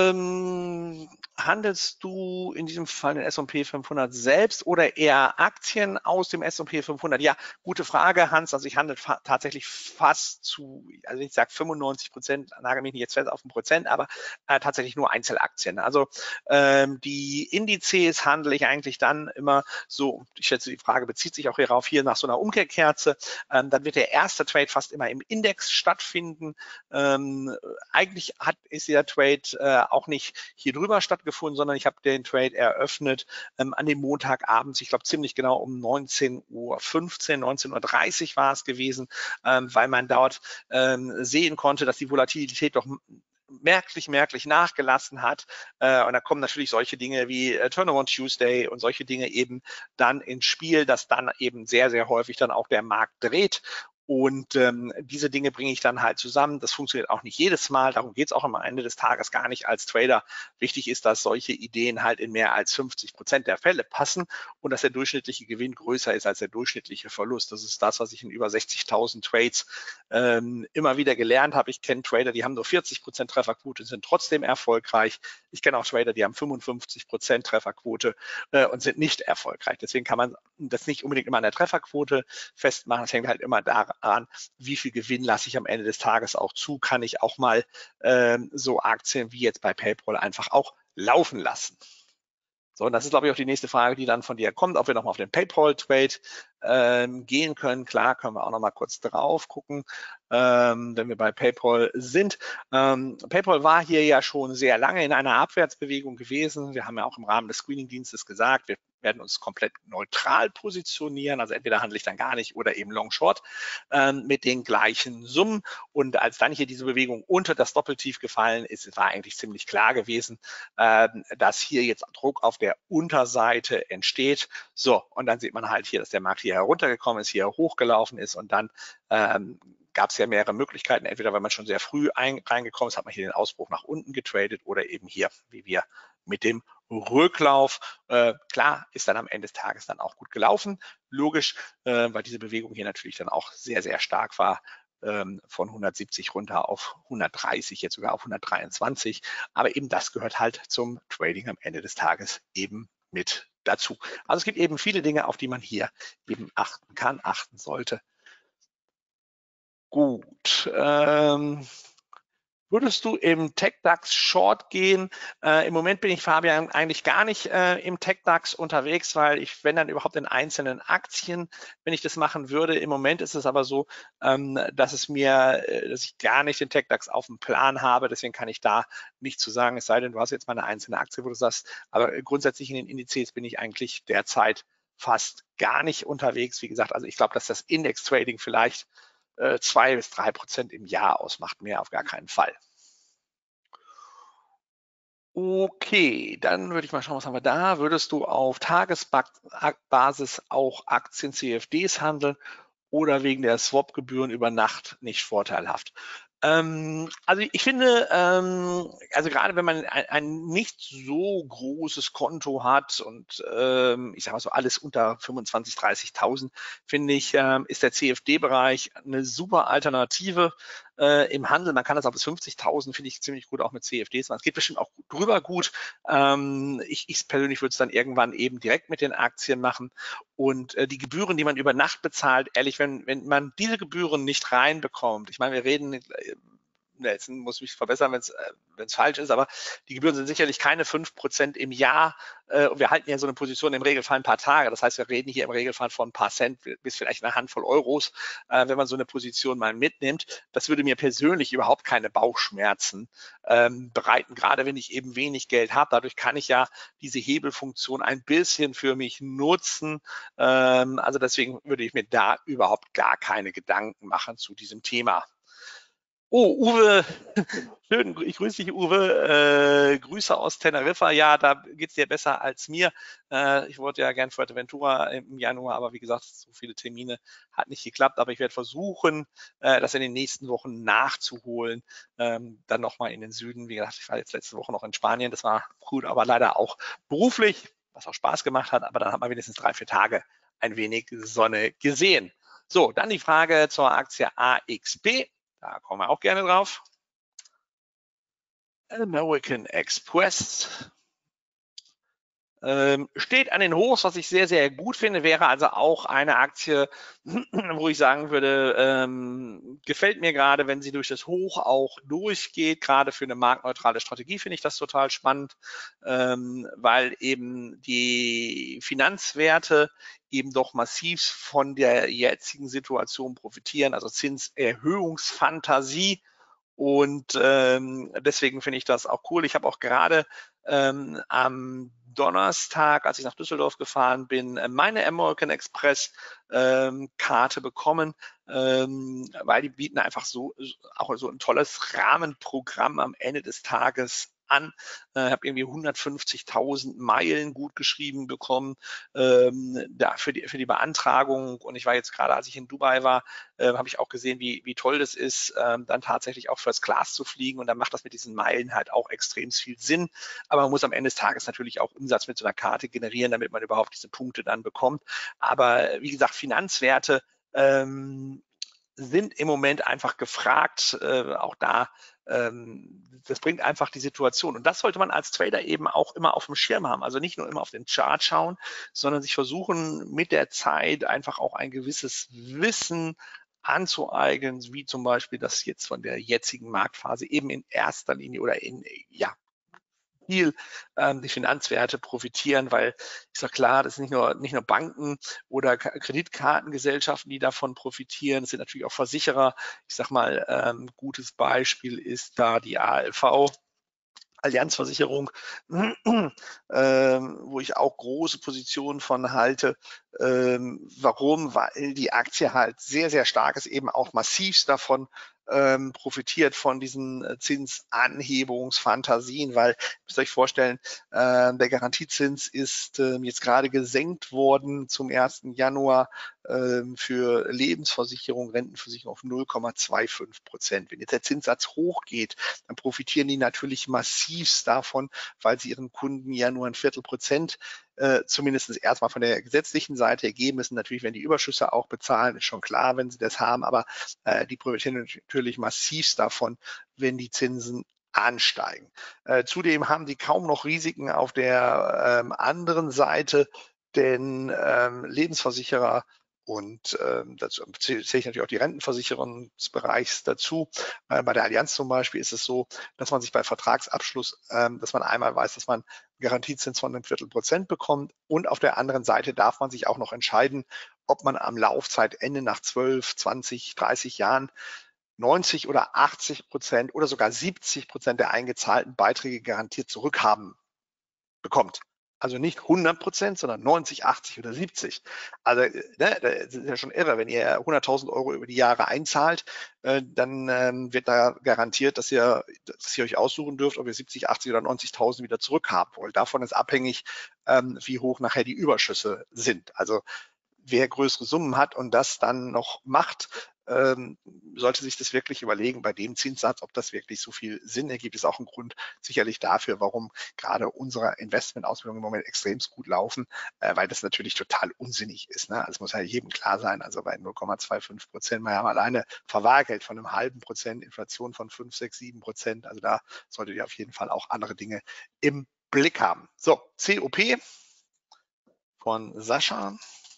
ähm, handelst du in diesem Fall den S und P fünfhundert selbst oder eher Aktien aus dem S und P fünfhundert? Ja, gute Frage, Hans. Also ich handle fa tatsächlich fast zu, also ich sage fünfundneunzig Prozent, nagel mich nicht jetzt fest auf ein Prozent, aber äh, tatsächlich nur Einzelaktien. Also ähm, die Indizes handle ich eigentlich dann immer so, ich schätze, die Frage bezieht sich auch hierauf, hier nach so einer Umkehrkerze. Ähm, dann wird der erste Trade fast immer im Index stattfinden. Ähm, eigentlich hat ist der Trade äh, auch nicht hier drüber stattgefunden, sondern ich habe den Trade eröffnet ähm, an dem Montagabend, ich glaube ziemlich genau um neunzehn Uhr fünfzehn, neunzehn Uhr dreißig war es gewesen, ähm, weil man dort ähm, sehen konnte, dass die Volatilität doch merklich, merklich nachgelassen hat. Äh, und da kommen natürlich solche Dinge wie äh, Turnaround Tuesday und solche Dinge eben dann ins Spiel, dass dann eben sehr, sehr häufig dann auch der Markt dreht. Und ähm, diese Dinge bringe ich dann halt zusammen. Das funktioniert auch nicht jedes Mal. Darum geht es auch am Ende des Tages gar nicht als Trader. Wichtig ist, dass solche Ideen halt in mehr als fünfzig Prozent der Fälle passen und dass der durchschnittliche Gewinn größer ist als der durchschnittliche Verlust. Das ist das, was ich in über sechzigtausend Trades ähm, immer wieder gelernt habe. Ich kenne Trader, die haben nur vierzig Prozent Trefferquote und sind trotzdem erfolgreich. Ich kenne auch Trader, die haben fünfundfünfzig Prozent Trefferquote äh, und sind nicht erfolgreich. Deswegen kann man das nicht unbedingt immer an der Trefferquote festmachen. Das hängt halt immer daran an, wie viel Gewinn lasse ich am Ende des Tages auch zu, kann ich auch mal ähm, so Aktien wie jetzt bei PayPal einfach auch laufen lassen. So, und das ist, glaube ich, auch die nächste Frage, die dann von dir kommt, ob wir nochmal auf den PayPal-Trade ähm, gehen können. Klar, können wir auch nochmal kurz drauf gucken, ähm, wenn wir bei PayPal sind. Ähm, PayPal war hier ja schon sehr lange in einer Abwärtsbewegung gewesen. Wir haben ja auch im Rahmen des Screening-Dienstes gesagt, wir werden uns komplett neutral positionieren. Also entweder handle ich dann gar nicht oder eben Long Short ähm, mit den gleichen Summen. Und als dann hier diese Bewegung unter das Doppeltief gefallen ist, war eigentlich ziemlich klar gewesen, äh, dass hier jetzt Druck auf der Unterseite entsteht. So, und dann sieht man halt hier, dass der Markt hier heruntergekommen ist, hier hochgelaufen ist und dann ähm, gab es ja mehrere Möglichkeiten. Entweder, wenn man schon sehr früh ein, reingekommen ist, hat man hier den Ausbruch nach unten getradet oder eben hier, wie wir mit dem Rücklauf. Äh, klar, ist dann am Ende des Tages dann auch gut gelaufen, logisch, äh, weil diese Bewegung hier natürlich dann auch sehr, sehr stark war, ähm, von hundertsiebzig runter auf hundertdreißig, jetzt sogar auf hundertdreiundzwanzig. Aber eben das gehört halt zum Trading am Ende des Tages eben mit dazu. Also es gibt eben viele Dinge, auf die man hier eben achten kann, achten sollte. Gut. Ähm, Würdest du im TechDAX Short gehen? Äh, Im Moment bin ich, Fabian, eigentlich gar nicht äh, im TechDAX unterwegs, weil ich, wenn dann überhaupt in einzelnen Aktien, wenn ich das machen würde. Im Moment ist es aber so, ähm, dass es mir, äh, dass ich gar nicht den TechDAX auf dem Plan habe. Deswegen kann ich da nicht zu sagen, es sei denn, du hast jetzt mal eine einzelne Aktie, wo du sagst, aber grundsätzlich in den Indizes bin ich eigentlich derzeit fast gar nicht unterwegs. Wie gesagt, also ich glaube, dass das Index-Trading vielleicht äh, zwei bis drei Prozent im Jahr ausmacht, mehr auf gar keinen Fall. Okay, dann würde ich mal schauen, was haben wir da? Würdest du auf Tagesbasis auch Aktien-C F Ds handeln oder wegen der Swap-Gebühren über Nacht nicht vorteilhaft? Ähm, also ich finde, ähm, also gerade wenn man ein, ein nicht so großes Konto hat und ähm, ich sage mal so alles unter fünfundzwanzig, dreißigtausend, finde ich, ähm, ist der C F D-Bereich eine super Alternative äh, im Handel. Man kann das auch bis fünfzigtausend, finde ich ziemlich gut auch mit C F Ds machen. Es geht bestimmt auch drüber gut. Ähm, ich, ich persönlich würde es dann irgendwann eben direkt mit den Aktien machen. Und äh, die Gebühren, die man über Nacht bezahlt, ehrlich, wenn, wenn man diese Gebühren nicht reinbekommt, ich meine, wir reden, äh, jetzt muss ich mich verbessern, wenn es äh, falsch ist, aber die Gebühren sind sicherlich keine fünf Prozent im Jahr. Äh, und wir halten ja so eine Position im Regelfall ein paar Tage. Das heißt, wir reden hier im Regelfall von ein paar Cent bis vielleicht eine Handvoll Euros, äh, wenn man so eine Position mal mitnimmt. Das würde mir persönlich überhaupt keine Bauchschmerzen ähm, bereiten, gerade wenn ich eben wenig Geld habe. Dadurch kann ich ja diese Hebelfunktion ein bisschen für mich nutzen. Ähm, also deswegen würde ich mir da überhaupt gar keine Gedanken machen zu diesem Thema. Oh, Uwe, schön, ich grüße dich, Uwe. Äh, Grüße aus Teneriffa. Ja, da geht es dir besser als mir. Äh, ich wollte ja gern Fuerteventura im Januar, aber wie gesagt, so viele Termine hat nicht geklappt. Aber ich werde versuchen, äh, das in den nächsten Wochen nachzuholen. Ähm, dann nochmal in den Süden. Wie gesagt, ich war jetzt letzte Woche noch in Spanien. Das war gut, aber leider auch beruflich, was auch Spaß gemacht hat. Aber dann hat man wenigstens drei, vier Tage ein wenig Sonne gesehen. So, dann die Frage zur Aktie A X P. Da kommen wir auch gerne drauf. American Express ähm, steht an den Hochs, was ich sehr, sehr gut finde, wäre also auch eine Aktie, wo ich sagen würde, ähm, gefällt mir gerade, wenn sie durch das Hoch auch durchgeht. Gerade für eine marktneutrale Strategie finde ich das total spannend, ähm, weil eben die Finanzwerte eben doch massiv von der jetzigen Situation profitieren, also Zinserhöhungsfantasie. Und ähm, deswegen finde ich das auch cool. Ich habe auch gerade ähm, am Donnerstag, als ich nach Düsseldorf gefahren bin, meine American Express ähm, Karte bekommen, ähm, weil die bieten einfach so auch so ein tolles Rahmenprogramm am Ende des Tages an. Ich äh, habe irgendwie hundertfünfzigtausend Meilen gut geschrieben bekommen ähm, da für die, für die Beantragung. Und ich war jetzt gerade, als ich in Dubai war, äh, habe ich auch gesehen, wie, wie toll das ist, ähm, dann tatsächlich auch First Class zu fliegen. Und dann macht das mit diesen Meilen halt auch extrem viel Sinn. Aber man muss am Ende des Tages natürlich auch Umsatz mit so einer Karte generieren, damit man überhaupt diese Punkte dann bekommt. Aber wie gesagt, Finanzwerte ähm, sind im Moment einfach gefragt, äh, auch da, ähm, das bringt einfach die Situation. Und das sollte man als Trader eben auch immer auf dem Schirm haben. Also nicht nur immer auf den Chart schauen, sondern sich versuchen, mit der Zeit einfach auch ein gewisses Wissen anzueignen, wie zum Beispiel das jetzt von der jetzigen Marktphase eben in erster Linie oder in, ja, viel ähm, die Finanzwerte profitieren, weil ist ja klar, das sind nicht nur, nicht nur Banken oder Kreditkartengesellschaften, die davon profitieren, es sind natürlich auch Versicherer. Ich sag mal, ähm, gutes Beispiel ist da die A L V. Allianzversicherung, ähm, wo ich auch große Positionen von halte, Ähm, warum? Weil die Aktie halt sehr, sehr stark ist, eben auch massivst davon ähm, profitiert von diesen Zinsanhebungsfantasien, weil, ihr müsst euch vorstellen, äh, der Garantiezins ist äh, jetzt gerade gesenkt worden zum ersten Januar äh, für Lebensversicherung, Rentenversicherung auf null Komma fünfundzwanzig Prozent. Wenn jetzt der Zinssatz hochgeht, dann profitieren die natürlich massivst davon, weil sie ihren Kunden ja nur ein Viertel Prozent äh, zumindest erstmal von der gesetzlichen Seite geben müssen. Natürlich, wenn die Überschüsse auch bezahlen, ist schon klar, wenn sie das haben, aber äh, die profitieren natürlich massivst davon, wenn die Zinsen ansteigen. Äh, zudem haben die kaum noch Risiken auf der ähm, anderen Seite, denn ähm, Lebensversicherer und ähm, dazu zähle ich natürlich auch die Rentenversicherungsbereichs dazu. Äh, bei der Allianz zum Beispiel ist es so, dass man sich bei Vertragsabschluss, ähm, dass man einmal weiß, dass man Garantiezins von einem Viertel Prozent bekommt und auf der anderen Seite darf man sich auch noch entscheiden, ob man am Laufzeitende nach zwölf, zwanzig, dreißig Jahren neunzig oder achtzig Prozent oder sogar siebzig Prozent der eingezahlten Beiträge garantiert zurückhaben bekommt. Also nicht hundert Prozent, sondern neunzig, achtzig oder siebzig. Also ne, das ist ja schon irre. Wenn ihr hunderttausend Euro über die Jahre einzahlt, äh, dann ähm, wird da garantiert, dass ihr, dass ihr euch aussuchen dürft, ob ihr siebzig, achtzig oder neunzigtausend wieder zurückhaben wollt. Davon ist abhängig, ähm, wie hoch nachher die Überschüsse sind. Also wer größere Summen hat und das dann noch macht, ähm, sollte sich das wirklich überlegen bei dem Zinssatz, ob das wirklich so viel Sinn ergibt. Ist auch ein Grund sicherlich dafür, warum gerade unsere Investmentausbildungen im Moment extrem gut laufen, äh, weil das natürlich total unsinnig ist. Ne? Also es muss ja jedem klar sein, also bei null Komma fünfundzwanzig Prozent, wir haben alleine Verwahrgeld von einem halben Prozent, Inflation von fünf, sechs, sieben Prozent. Also da solltet ihr auf jeden Fall auch andere Dinge im Blick haben. So, C O P von Sascha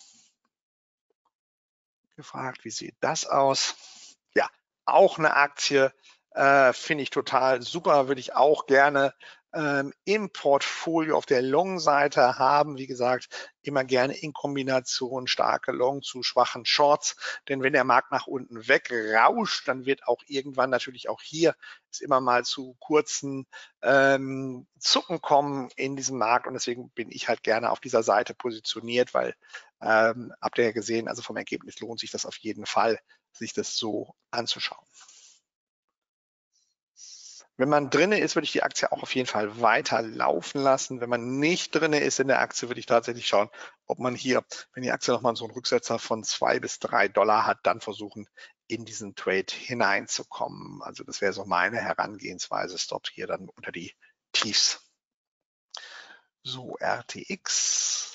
gefragt, wie sieht das aus? Ja, auch eine Aktie, äh, finde ich total super, würde ich auch gerne ähm, im Portfolio auf der Long-Seite haben. Wie gesagt, immer gerne in Kombination starke Long zu schwachen Shorts, denn wenn der Markt nach unten wegrauscht, dann wird auch irgendwann natürlich auch hier es immer mal zu kurzen ähm, Zucken kommen in diesem Markt und deswegen bin ich halt gerne auf dieser Seite positioniert, weil ähm, habt ihr ja gesehen, also vom Ergebnis lohnt sich das auf jeden Fall, sich das so anzuschauen. Wenn man drinne ist, würde ich die Aktie auch auf jeden Fall weiter laufen lassen. Wenn man nicht drinne ist in der Aktie, würde ich tatsächlich schauen, ob man hier, wenn die Aktie nochmal so einen Rücksetzer von zwei bis drei Dollar hat, dann versuchen, in diesen Trade hineinzukommen. Also das wäre so meine Herangehensweise. Stoppt hier dann unter die Tiefs. So, R T X.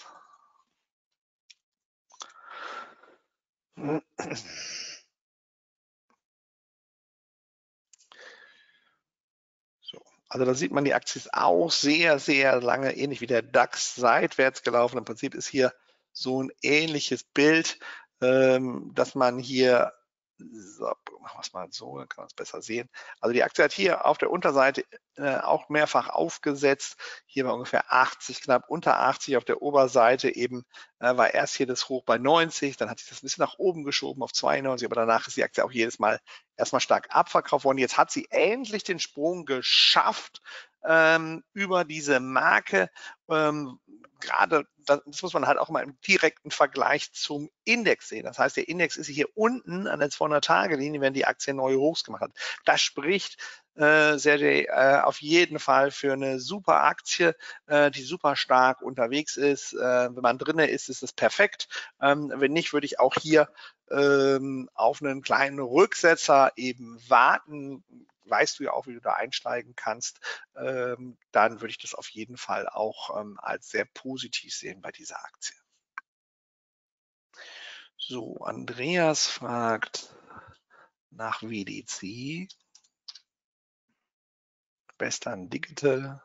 So, also da sieht man, die Aktie ist auch sehr, sehr lange, ähnlich wie der DAX, seitwärts gelaufen. Im Prinzip ist hier so ein ähnliches Bild, ähm, dass man hier, so, machen wir es mal so, dann kann man es besser sehen. Also die Aktie hat hier auf der Unterseite äh, auch mehrfach aufgesetzt, hier bei ungefähr achtzig, knapp unter achtzig, auf der Oberseite eben äh, war erst hier das Hoch bei neunzig, dann hat sich das ein bisschen nach oben geschoben auf zweiundneunzig, aber danach ist die Aktie auch jedes Mal erstmal stark abverkauft worden. Jetzt hat sie endlich den Sprung geschafft ähm, über diese Marke. Ähm, gerade, das muss man halt auch mal im direkten Vergleich zum Index sehen. Das heißt, der Index ist hier unten an der zweihundert-Tage-Linie, wenn die Aktie neue Hochs gemacht hat. Das spricht äh, Sergej, äh, auf jeden Fall für eine super Aktie, äh, die super stark unterwegs ist. Äh, wenn man drinne ist, ist es perfekt. Ähm, wenn nicht, würde ich auch hier ähm, auf einen kleinen Rücksetzer eben warten. Weißt du ja auch, wie du da einsteigen kannst, ähm, dann würde ich das auf jeden Fall auch ähm, als sehr positiv sehen bei dieser Aktie. So, Andreas fragt nach W D C. Western Digital.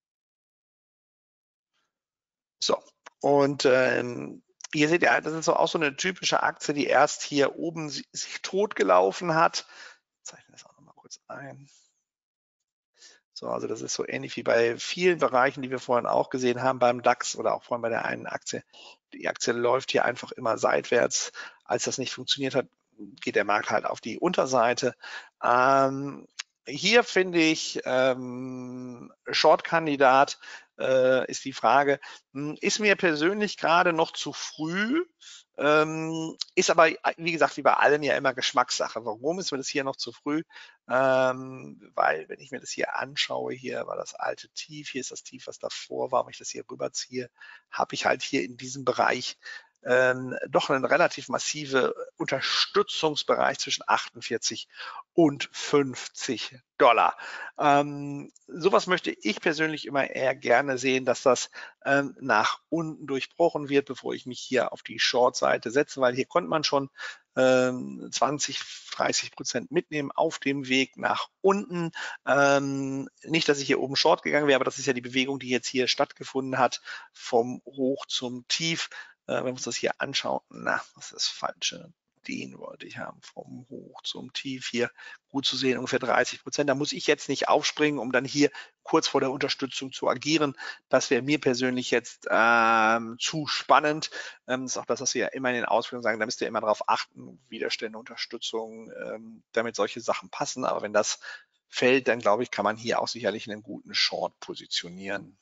So, und ähm, hier seht ihr, das ist so auch so eine typische Aktie, die erst hier oben sich totgelaufen hat. Ich zeichne das auch nochmal kurz ein. So, also das ist so ähnlich wie bei vielen Bereichen, die wir vorhin auch gesehen haben beim DAX oder auch vorhin bei der einen Aktie. Die Aktie läuft hier einfach immer seitwärts. Als das nicht funktioniert hat, geht der Markt halt auf die Unterseite. Ähm, hier finde ich ähm, Short-Kandidat äh, ist die Frage. Ist mir persönlich gerade noch zu früh, ähm, ist aber, wie gesagt, wie bei allem ja immer Geschmackssache. Warum ist mir das hier noch zu früh? Ähm, weil, wenn ich mir das hier anschaue, hier war das alte Tief, hier ist das Tief, was davor war, wenn ich das hier rüberziehe, habe ich halt hier in diesem Bereich ähm, doch einen relativ massive Unterstützungsbereich zwischen achtundvierzig und fünfzig Dollar. Ähm, sowas möchte ich persönlich immer eher gerne sehen, dass das ähm, nach unten durchbrochen wird, bevor ich mich hier auf die Short-Seite setze, weil hier konnte man schon ähm, zwanzig, dreißig Prozent mitnehmen auf dem Weg nach unten. Ähm, nicht, dass ich hier oben Short gegangen wäre, aber das ist ja die Bewegung, die jetzt hier stattgefunden hat, vom Hoch zum Tief. Äh, wenn wir uns das hier anschauen, na, das ist das Falsche. Den wollte ich haben, vom Hoch zum Tief hier gut zu sehen, ungefähr dreißig Prozent. Da muss ich jetzt nicht aufspringen, um dann hier kurz vor der Unterstützung zu agieren. Das wäre mir persönlich jetzt ähm, zu spannend. Ähm, das ist auch das, was wir ja immer in den Ausführungen sagen. Da müsst ihr immer darauf achten, Widerstände, Unterstützung, ähm, damit solche Sachen passen. Aber wenn das fällt, dann glaube ich, kann man hier auch sicherlich einen guten Short positionieren.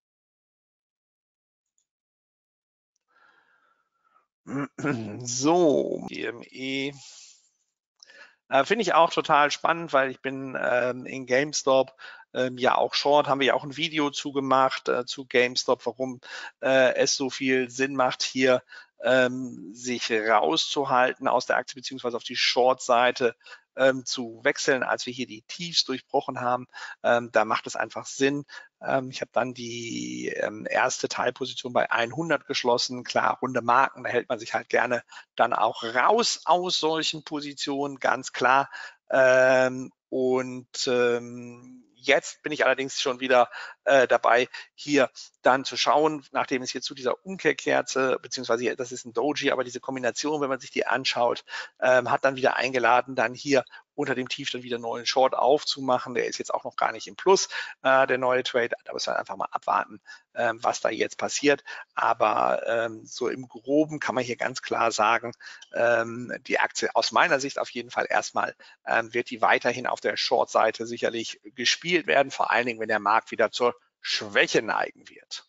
So, D M E äh, finde ich auch total spannend, weil ich bin ähm, in GameStop ähm, ja auch Short, haben wir ja auch ein Video zu gemacht äh, zu GameStop, warum äh, es so viel Sinn macht, hier ähm, sich rauszuhalten aus der Aktie beziehungsweise auf die Short-Seite ähm, zu wechseln, als wir hier die Tiefs durchbrochen haben. Ähm, da macht es einfach Sinn. Ähm, ich habe dann die ähm, erste Teilposition bei hundert geschlossen. Klar, runde Marken, da hält man sich halt gerne dann auch raus aus solchen Positionen, ganz klar. Ähm, und ähm, jetzt bin ich allerdings schon wieder äh, dabei, hier dann zu schauen, nachdem es hier zu dieser Umkehrkerze, beziehungsweise das ist ein Doji, aber diese Kombination, wenn man sich die anschaut, ähm, hat dann wieder eingeladen, dann hier unter dem Tief dann wieder einen neuen Short aufzumachen. Der ist jetzt auch noch gar nicht im Plus, äh, der neue Trade. Da müssen wir einfach mal abwarten, ähm, was da jetzt passiert. Aber ähm, so im Groben kann man hier ganz klar sagen, ähm, die Aktie aus meiner Sicht auf jeden Fall erstmal ähm, wird die weiterhin auf der Short-Seite sicherlich gespielt werden, vor allen Dingen, wenn der Markt wieder zur Schwäche neigen wird.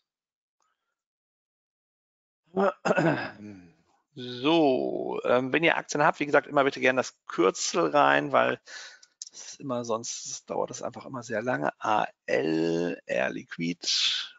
So, ähm, wenn ihr Aktien habt, wie gesagt, immer bitte gerne das Kürzel rein, weil es ist immer sonst dauert das einfach immer sehr lange. A L, Air Liquid.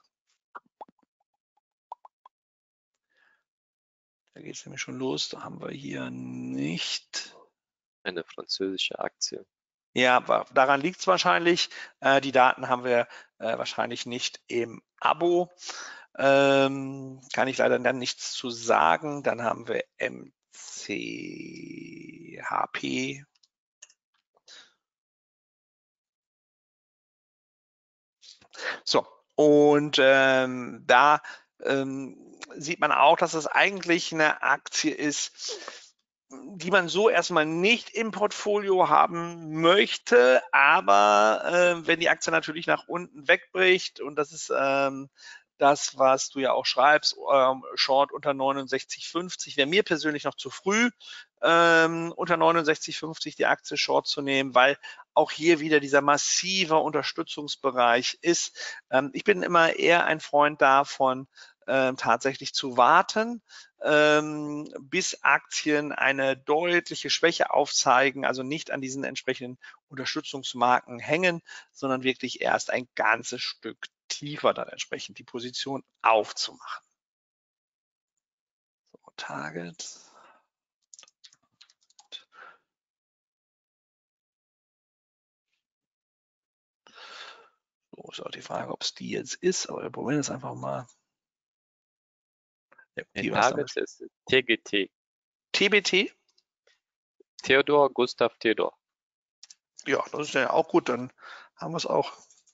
Da geht es nämlich schon los. Da haben wir hier nicht. Eine französische Aktie. Ja, daran liegt es wahrscheinlich. Äh, die Daten haben wir äh, wahrscheinlich nicht im Abo. Ähm, kann ich leider dann nichts zu sagen. Dann haben wir M C H P. So, und ähm, da ähm, sieht man auch, dass es eigentlich eine Aktie ist, die man so erstmal nicht im Portfolio haben möchte, aber äh, wenn die Aktie natürlich nach unten wegbricht, und das ist ähm, das, was du ja auch schreibst, ähm, Short unter neunundsechzig fünfzig, wäre mir persönlich noch zu früh, ähm, unter neunundsechzig fünfzig die Aktie Short zu nehmen, weil auch hier wieder dieser massive Unterstützungsbereich ist. Ähm, ich bin immer eher ein Freund davon, äh, tatsächlich zu warten, ähm, bis Aktien eine deutliche Schwäche aufzeigen, also nicht an diesen entsprechenden Unterstützungsmarken hängen, sondern wirklich erst ein ganzes Stück tiefer dann entsprechend die Position aufzumachen. So, Target. So, ist auch die Frage, ob es die jetzt ist, aber wir probieren es einfach mal. Ja, Der Target ist T G T. T B T? Theodor Gustav Theodor. Ja, das ist ja auch gut, dann haben wir es auch.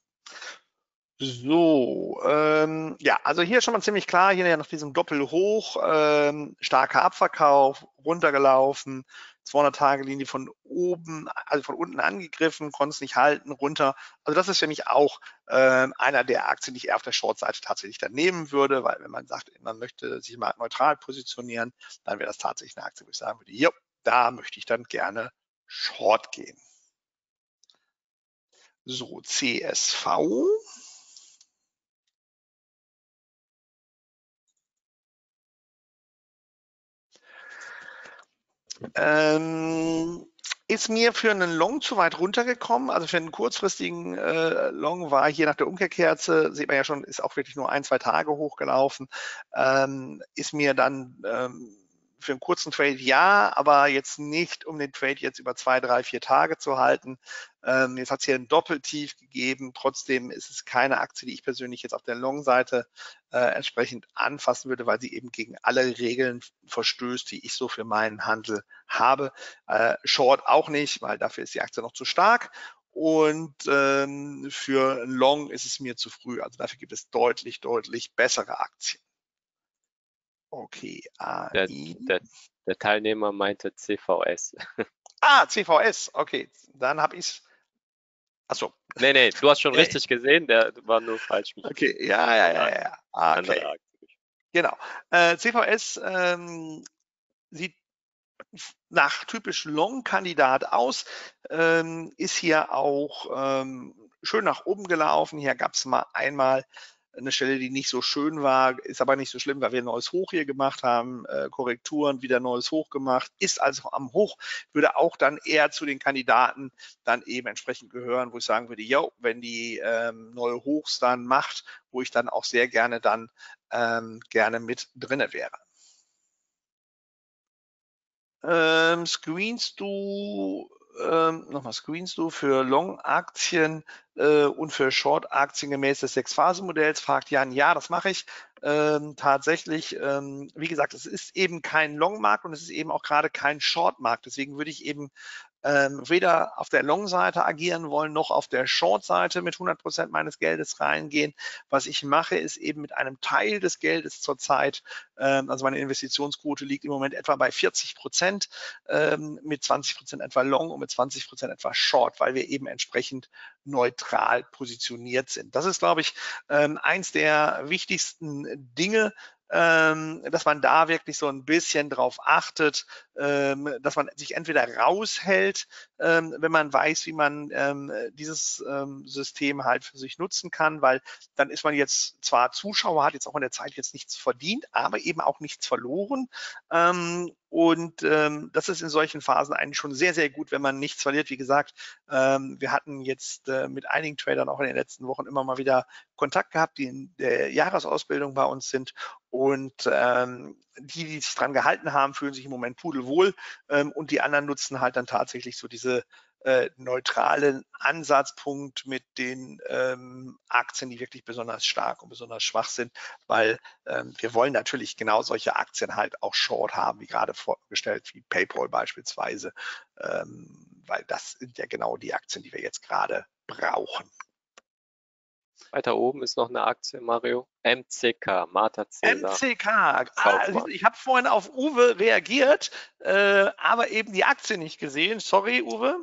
So, ähm, ja, also hier schon mal ziemlich klar, hier nach diesem Doppelhoch, ähm, starker Abverkauf, runtergelaufen, zweihundert-Tage-Linie von oben, also von unten angegriffen, konnte es nicht halten, runter. Also das ist für mich auch äh, einer der Aktien, die ich eher auf der Short-Seite tatsächlich dann nehmen würde, weil wenn man sagt, man möchte sich mal neutral positionieren, dann wäre das tatsächlich eine Aktie, wo ich sagen würde, ja, da möchte ich dann gerne Short gehen. So, C S V. Ähm, ist mir für einen Long zu weit runtergekommen. Also für einen kurzfristigen äh, Long war hier nach der Umkehrkerze, sieht man ja schon, ist auch wirklich nur ein, zwei Tage hochgelaufen. Ähm, ist mir dann ähm, für einen kurzen Trade ja, aber jetzt nicht, um den Trade jetzt über zwei, drei, vier Tage zu halten. Ähm, jetzt hat es hier ein Doppeltief gegeben. Trotzdem ist es keine Aktie, die ich persönlich jetzt auf der Long-Seite äh, entsprechend anfassen würde, weil sie eben gegen alle Regeln verstößt, die ich so für meinen Handel habe. Äh, Short auch nicht, weil dafür ist die Aktie noch zu stark. Und ähm, für Long ist es mir zu früh. Also dafür gibt es deutlich, deutlich bessere Aktien. Okay, Der, A I. der, der Teilnehmer meinte C V S. Ah, C V S. Okay, dann habe ich es. Achso. Nee, nee, du hast schon Äh, richtig gesehen, der war nur falsch mit okay, ja, ja, ja, ja. andere Okay, Aktie. genau. Äh, C V S ähm, sieht nach typisch Long-Kandidat aus, ähm, ist hier auch ähm, schön nach oben gelaufen. Hier gab es mal einmal eine Stelle, die nicht so schön war, ist aber nicht so schlimm, weil wir ein neues Hoch hier gemacht haben, äh, Korrekturen, wieder neues Hoch gemacht, ist also am Hoch, würde auch dann eher zu den Kandidaten dann eben entsprechend gehören, wo ich sagen würde, jo, wenn die ähm, neue Hochs dann macht, wo ich dann auch sehr gerne dann ähm, gerne mit drinne wäre. Ähm, screenst du, ähm, nochmal, screenst du für Long-Aktien äh, und für Short-Aktien gemäß des Sechs-Phasen-Modells? Fragt Jan, ja, das mache ich. Ähm, tatsächlich, ähm, wie gesagt, es ist eben kein Long-Markt und es ist eben auch gerade kein Short-Markt. Deswegen würde ich eben ähm, weder auf der Long-Seite agieren wollen, noch auf der Short-Seite mit hundert Prozent meines Geldes reingehen. Was ich mache, ist eben mit einem Teil des Geldes zurzeit, ähm, also meine Investitionsquote liegt im Moment etwa bei vierzig Prozent, ähm, mit zwanzig Prozent etwa Long und mit zwanzig Prozent etwa Short, weil wir eben entsprechend neutral positioniert sind. Das ist, glaube ich, ähm, eins der wichtigsten Dinge, ähm, dass man da wirklich so ein bisschen drauf achtet, ähm, dass man sich entweder raushält, ähm, wenn man weiß, wie man ähm, dieses ähm, System halt für sich nutzen kann, weil dann ist man jetzt zwar Zuschauer, hat jetzt auch in der Zeit jetzt nichts verdient, aber eben auch nichts verloren. Ähm, und ähm, das ist in solchen Phasen eigentlich schon sehr, sehr gut, wenn man nichts verliert. Wie gesagt, ähm, wir hatten jetzt äh, mit einigen Tradern auch in den letzten Wochen immer mal wieder Kontakt gehabt, die in der Jahresausbildung bei uns sind. Und ähm, die, die sich dran gehalten haben, fühlen sich im Moment pudelwohl. Ähm, und die anderen nutzen halt dann tatsächlich so diese äh, neutralen Ansatzpunkt mit den ähm, Aktien, die wirklich besonders stark und besonders schwach sind, weil ähm, wir wollen natürlich genau solche Aktien halt auch short haben, wie gerade vorgestellt, wie PayPal beispielsweise, ähm, weil das sind ja genau die Aktien, die wir jetzt gerade brauchen. Weiter oben ist noch eine Aktie, Mario. M C K, Martha Cäsar, M C K, ah, Kaufmann. ich habe vorhin auf Uwe reagiert, äh, aber eben die Aktie nicht gesehen. Sorry, Uwe.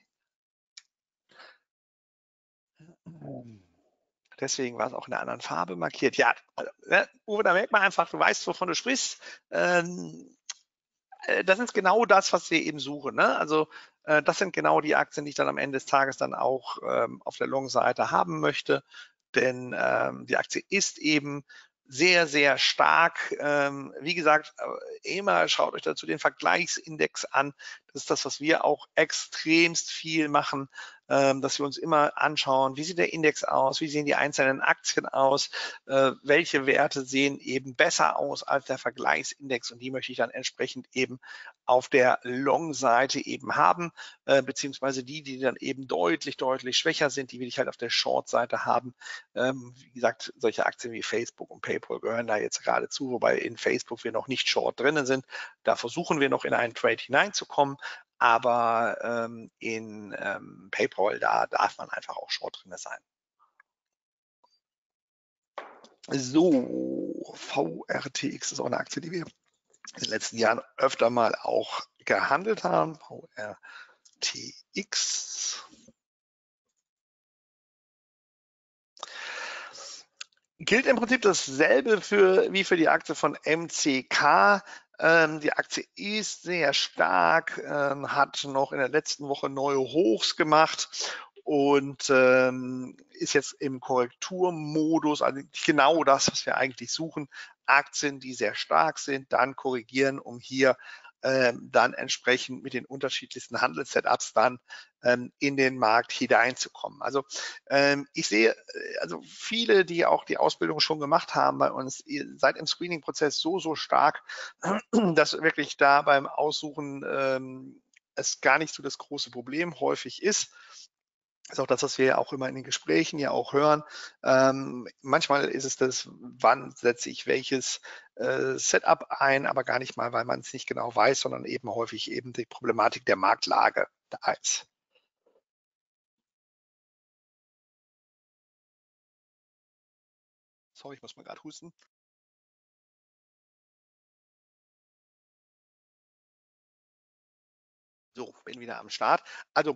Deswegen war es auch in einer anderen Farbe markiert. Ja, also, ne, Uwe, da merkt man einfach, du weißt, wovon du sprichst. Ähm, äh, das ist genau das, was wir eben suchen. Ne? Also äh, das sind genau die Aktien, die ich dann am Ende des Tages dann auch ähm, auf der Long-Seite haben möchte. Denn ähm, die Aktie ist eben sehr, sehr stark. Ähm, wie gesagt, immer schaut euch dazu den Vergleichsindex an. Das ist das, was wir auch extremst viel machen, ähm, dass wir uns immer anschauen, wie sieht der Index aus, wie sehen die einzelnen Aktien aus, äh, welche Werte sehen eben besser aus als der Vergleichsindex und die möchte ich dann entsprechend eben auf der Long-Seite eben haben, äh, beziehungsweise die, die dann eben deutlich, deutlich schwächer sind, die will ich halt auf der Short-Seite haben. Ähm, wie gesagt, solche Aktien wie Facebook und PayPal gehören da jetzt gerade zu, wobei in Facebook wir noch nicht Short drinnen sind. Da versuchen wir noch in einen Trade hineinzukommen, aber ähm, in ähm, PayPal, da darf man einfach auch Short drin sein. So, V R T X ist auch eine Aktie, die wir in den letzten Jahren öfter mal auch gehandelt haben. V R T X. Gilt im Prinzip dasselbe für, wie für die Aktie von M C K. Ähm, die Aktie ist sehr stark, ähm, hat noch in der letzten Woche neue Hochs gemacht und ähm, ist jetzt im Korrekturmodus, also genau das, was wir eigentlich suchen. Aktien, die sehr stark sind, dann korrigieren, um hier ähm, dann entsprechend mit den unterschiedlichsten Handelssetups dann ähm, in den Markt hineinzukommen. Also ähm, ich sehe äh, also viele, die auch die Ausbildung schon gemacht haben bei uns, ihr seid im Screening-Prozess so, so stark, dass wirklich da beim Aussuchen ähm, es gar nicht so das große Problem häufig ist. Das ist auch das, was wir ja auch immer in den Gesprächen ja auch hören. Ähm, manchmal ist es das, wann setze ich welches äh, Setup ein, aber gar nicht mal, weil man es nicht genau weiß, sondern eben häufig eben die Problematik der Marktlage da ist. Sorry, ich muss mal gerade husten. So, bin wieder am Start. Also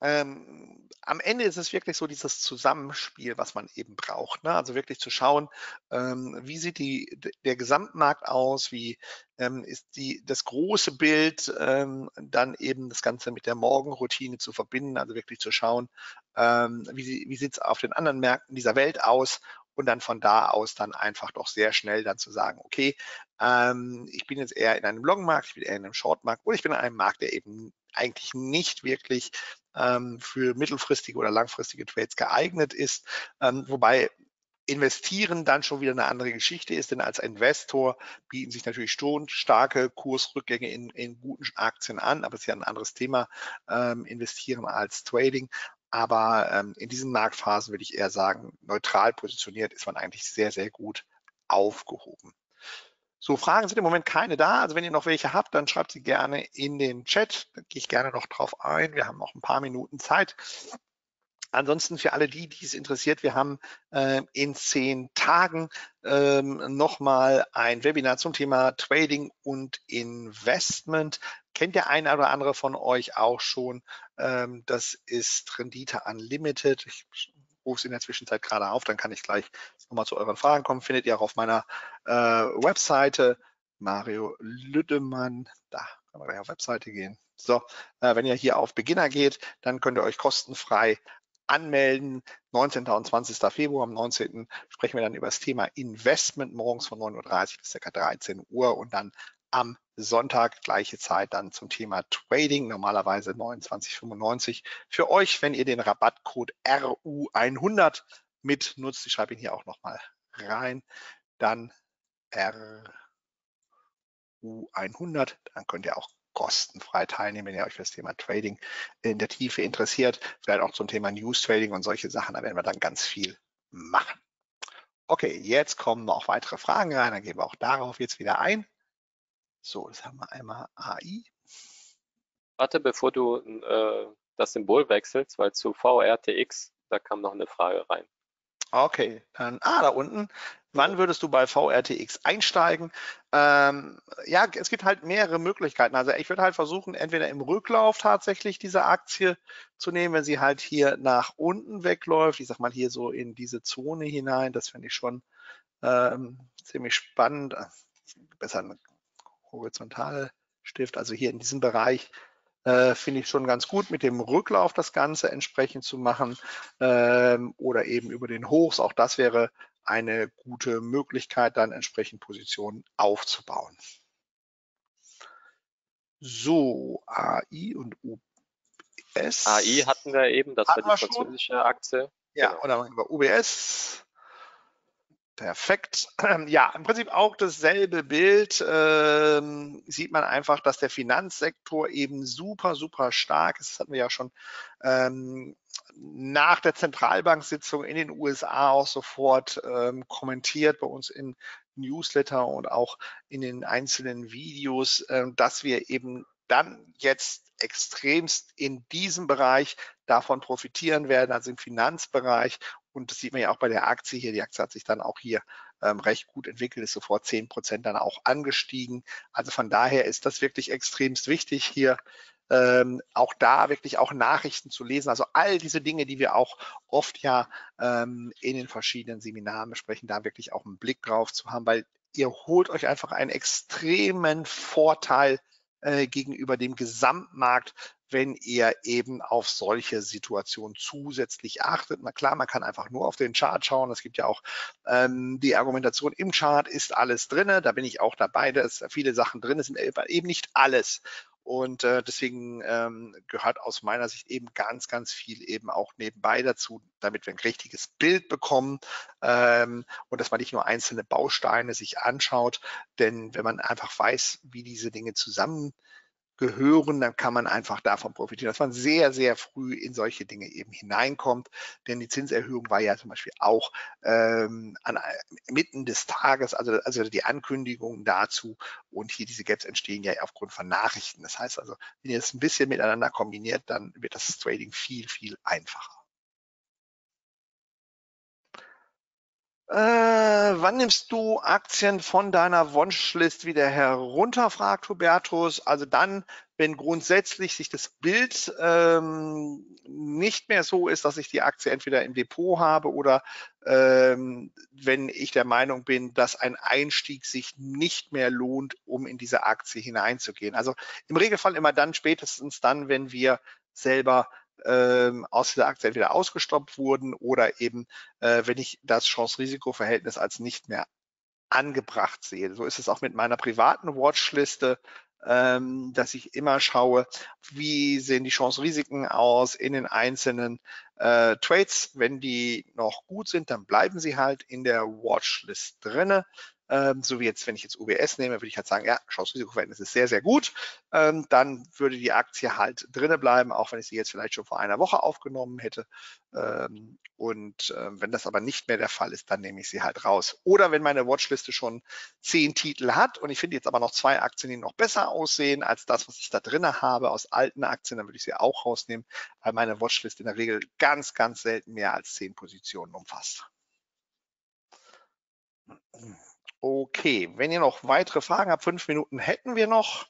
ähm, am Ende ist es wirklich so dieses Zusammenspiel, was man eben braucht. Ne? Also wirklich zu schauen, ähm, wie sieht die, d- der Gesamtmarkt aus, wie ähm, ist die, das große Bild, ähm, dann eben das Ganze mit der Morgenroutine zu verbinden, also wirklich zu schauen, ähm, wie, sie- wie sieht es auf den anderen Märkten dieser Welt aus und dann von da aus dann einfach doch sehr schnell dann zu sagen, okay, ähm, ich bin jetzt eher in einem Longmarkt, ich bin eher in einem Shortmarkt oder ich bin in einem Markt, der eben eigentlich nicht wirklich ähm, für mittelfristige oder langfristige Trades geeignet ist. Ähm, wobei Investieren dann schon wieder eine andere Geschichte ist, denn als Investor bieten sich natürlich schon starke Kursrückgänge in, in guten Aktien an, aber es ist ja ein anderes Thema, ähm, investieren als Trading. Aber ähm, in diesen Marktphasen würde ich eher sagen, neutral positioniert ist man eigentlich sehr, sehr gut aufgehoben. So, Fragen sind im Moment keine da. Also wenn ihr noch welche habt, dann schreibt sie gerne in den Chat. Da gehe ich gerne noch drauf ein. Wir haben noch ein paar Minuten Zeit. Ansonsten für alle die, die es interessiert, wir haben äh, in zehn Tagen ähm, nochmal ein Webinar zum Thema Trading und Investment. Kennt der eine oder andere von euch auch schon? Ähm, das ist Rendite Unlimited. Ich rufe es in der Zwischenzeit gerade auf, dann kann ich gleich nochmal zu euren Fragen kommen. Findet ihr auch auf meiner äh, Webseite. Mario Lüdemann, da kann man gleich auf Webseite gehen. So, äh, wenn ihr hier auf Beginner geht, dann könnt ihr euch kostenfrei anmelden. neunzehnten und zwanzigsten Februar, am neunzehnten sprechen wir dann über das Thema Investment morgens von neun Uhr dreißig bis ca. dreizehn Uhr und dann am Sonntag gleiche Zeit dann zum Thema Trading, normalerweise neunundzwanzig fünfundneunzig. Für euch, wenn ihr den Rabattcode R U hundert mitnutzt, ich schreibe ihn hier auch nochmal rein, dann R U hundert, dann könnt ihr auch kostenfrei teilnehmen, wenn ihr euch für das Thema Trading in der Tiefe interessiert. Vielleicht auch zum Thema News Trading und solche Sachen, da werden wir dann ganz viel machen. Okay, jetzt kommen noch weitere Fragen rein, dann gehen wir auch darauf jetzt wieder ein. So, das haben wir einmal A I. Warte, bevor du äh, das Symbol wechselst, weil zu V R T X, da kam noch eine Frage rein. Okay, dann, ah, da unten. Wann würdest du bei V R T X einsteigen? Ähm, ja, es gibt halt mehrere Möglichkeiten. Also ich würde halt versuchen, entweder im Rücklauf tatsächlich diese Aktie zu nehmen, wenn sie halt hier nach unten wegläuft. Ich sag mal hier so in diese Zone hinein. Das finde ich schon ähm, ziemlich spannend. Besser ein horizontaler Stift, also hier in diesem Bereich. Äh, finde ich schon ganz gut, mit dem Rücklauf das Ganze entsprechend zu machen ähm, oder eben über den Hochs. Auch das wäre eine gute Möglichkeit, dann entsprechend Positionen aufzubauen. So, A I und U B S. A I hatten wir eben, das war Hatten die wir schon. französische Aktie. Ja, Genau. und dann über U B S. Perfekt. Ja, im Prinzip auch dasselbe Bild. Ähm, sieht man einfach, dass der Finanzsektor eben super, super stark ist. Das hatten wir ja schon ähm, nach der Zentralbanksitzung in den U S A auch sofort ähm, kommentiert bei uns im Newsletter und auch in den einzelnen Videos, äh, dass wir eben dann jetzt extremst in diesem Bereich davon profitieren werden, also im Finanzbereich. Und das sieht man ja auch bei der Aktie hier. Die Aktie hat sich dann auch hier ähm, recht gut entwickelt, ist sofort zehn Prozent dann auch angestiegen. Also von daher ist das wirklich extremst wichtig hier. Ähm, auch da wirklich auch Nachrichten zu lesen. Also all diese Dinge, die wir auch oft ja ähm, in den verschiedenen Seminaren besprechen, da wirklich auch einen Blick drauf zu haben, weil ihr holt euch einfach einen extremen Vorteil äh, gegenüber dem Gesamtmarkt, wenn ihr eben auf solche Situationen zusätzlich achtet. Na klar, man kann einfach nur auf den Chart schauen. Es gibt ja auch ähm, die Argumentation im Chart ist alles drinne. Da bin ich auch dabei, dass viele Sachen drin sind, eben nicht alles. Und äh, deswegen ähm, gehört aus meiner Sicht eben ganz, ganz viel eben auch nebenbei dazu, damit wir ein richtiges Bild bekommen ähm, und dass man nicht nur einzelne Bausteine sich anschaut. Denn wenn man einfach weiß, wie diese Dinge zusammengehören, dann kann man einfach davon profitieren, dass man sehr, sehr früh in solche Dinge eben hineinkommt. Denn die Zinserhöhung war ja zum Beispiel auch ähm, an, mitten des Tages, also, also die Ankündigung dazu. Und hier diese Gaps entstehen ja aufgrund von Nachrichten. Das heißt also, wenn ihr das ein bisschen miteinander kombiniert, dann wird das Trading viel, viel einfacher. Äh, wann nimmst du Aktien von deiner Watchlist wieder herunter, fragt Hubertus. Also dann, wenn grundsätzlich sich das Bild ähm, nicht mehr so ist, dass ich die Aktie entweder im Depot habe oder ähm, wenn ich der Meinung bin, dass ein Einstieg sich nicht mehr lohnt, um in diese Aktie hineinzugehen. Also im Regelfall immer dann, spätestens dann, wenn wir selber ähm, aus der Aktie entweder ausgestoppt wurden oder eben, äh, wenn ich das Chance-Risiko-Verhältnis als nicht mehr angebracht sehe. So ist es auch mit meiner privaten Watchliste, ähm, dass ich immer schaue, wie sehen die Chance-Risiken aus in den einzelnen äh, Trades. Wenn die noch gut sind, dann bleiben sie halt in der Watchlist drinne. Ähm, so wie jetzt, wenn ich jetzt U B S nehme, würde ich halt sagen, ja, Chance-Risiko-Verhältnis ist sehr, sehr gut. Ähm, dann würde die Aktie halt drinne bleiben, auch wenn ich sie jetzt vielleicht schon vor einer Woche aufgenommen hätte. Ähm, und äh, wenn das aber nicht mehr der Fall ist, dann nehme ich sie halt raus. Oder wenn meine Watchliste schon zehn Titel hat und ich finde jetzt aber noch zwei Aktien, die noch besser aussehen als das, was ich da drinne habe aus alten Aktien, dann würde ich sie auch rausnehmen, weil meine Watchlist in der Regel ganz, ganz selten mehr als zehn Positionen umfasst. Okay, wenn ihr noch weitere Fragen habt, fünf Minuten hätten wir noch.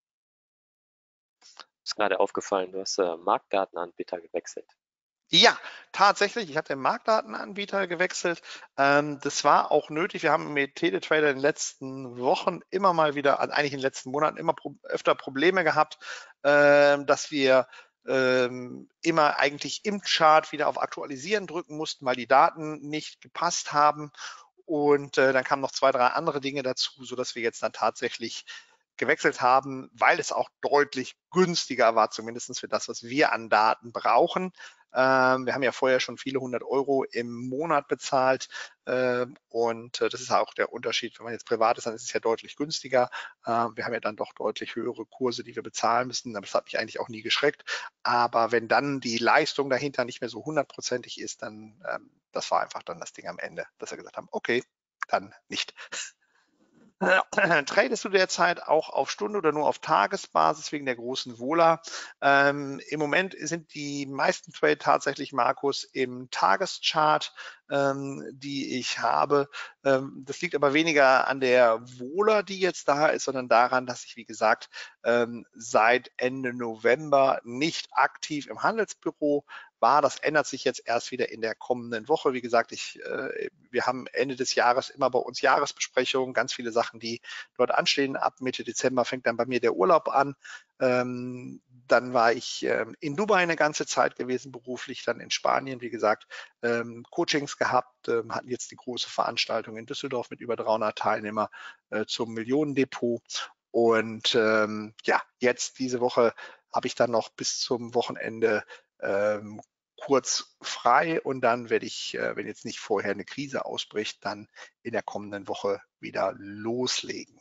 Ist gerade aufgefallen, du hast äh, Marktdatenanbieter gewechselt. Ja, tatsächlich. Ich habe den Marktdatenanbieter gewechselt. Ähm, das war auch nötig. Wir haben mit Teletrader in den letzten Wochen immer mal wieder, also eigentlich in den letzten Monaten immer pro, öfter Probleme gehabt, ähm, dass wir ähm, immer eigentlich im Chart wieder auf Aktualisieren drücken mussten, weil die Daten nicht gepasst haben. Und äh, dann kamen noch zwei, drei andere Dinge dazu, sodass wir jetzt dann tatsächlich gewechselt haben, weil es auch deutlich günstiger war, zumindest für das, was wir an Daten brauchen. Ähm, wir haben ja vorher schon viele hundert Euro im Monat bezahlt äh, und äh, das ist auch der Unterschied. Wenn man jetzt privat ist, dann ist es ja deutlich günstiger. Äh, wir haben ja dann doch deutlich höhere Kurse, die wir bezahlen müssen. Das hat mich eigentlich auch nie geschreckt. Aber wenn dann die Leistung dahinter nicht mehr so hundertprozentig ist, dann ähm, das war einfach dann das Ding am Ende, dass wir gesagt haben, okay, dann nicht. Tradest du derzeit auch auf Stunde oder nur auf Tagesbasis wegen der großen Vola? Ähm, Im Moment sind die meisten Trade tatsächlich, Markus, im Tageschart, ähm, die ich habe. Ähm, das liegt aber weniger an der Vola, die jetzt da ist, sondern daran, dass ich, wie gesagt, ähm, seit Ende November nicht aktiv im Handelsbüro war. Das ändert sich jetzt erst wieder in der kommenden Woche. Wie gesagt, ich, äh, wir haben Ende des Jahres immer bei uns Jahresbesprechungen, ganz viele Sachen, die dort anstehen. Ab Mitte Dezember fängt dann bei mir der Urlaub an. Ähm, dann war ich ähm, in Dubai eine ganze Zeit gewesen, beruflich, dann in Spanien, wie gesagt, ähm, Coachings gehabt, ähm, hatten jetzt die große Veranstaltung in Düsseldorf mit über dreihundert Teilnehmer äh, zum Millionendepot. Und ähm, ja, jetzt diese Woche habe ich dann noch bis zum Wochenende ähm, kurz frei und dann werde ich, äh, wenn jetzt nicht vorher eine Krise ausbricht, dann in der kommenden Woche wieder loslegen.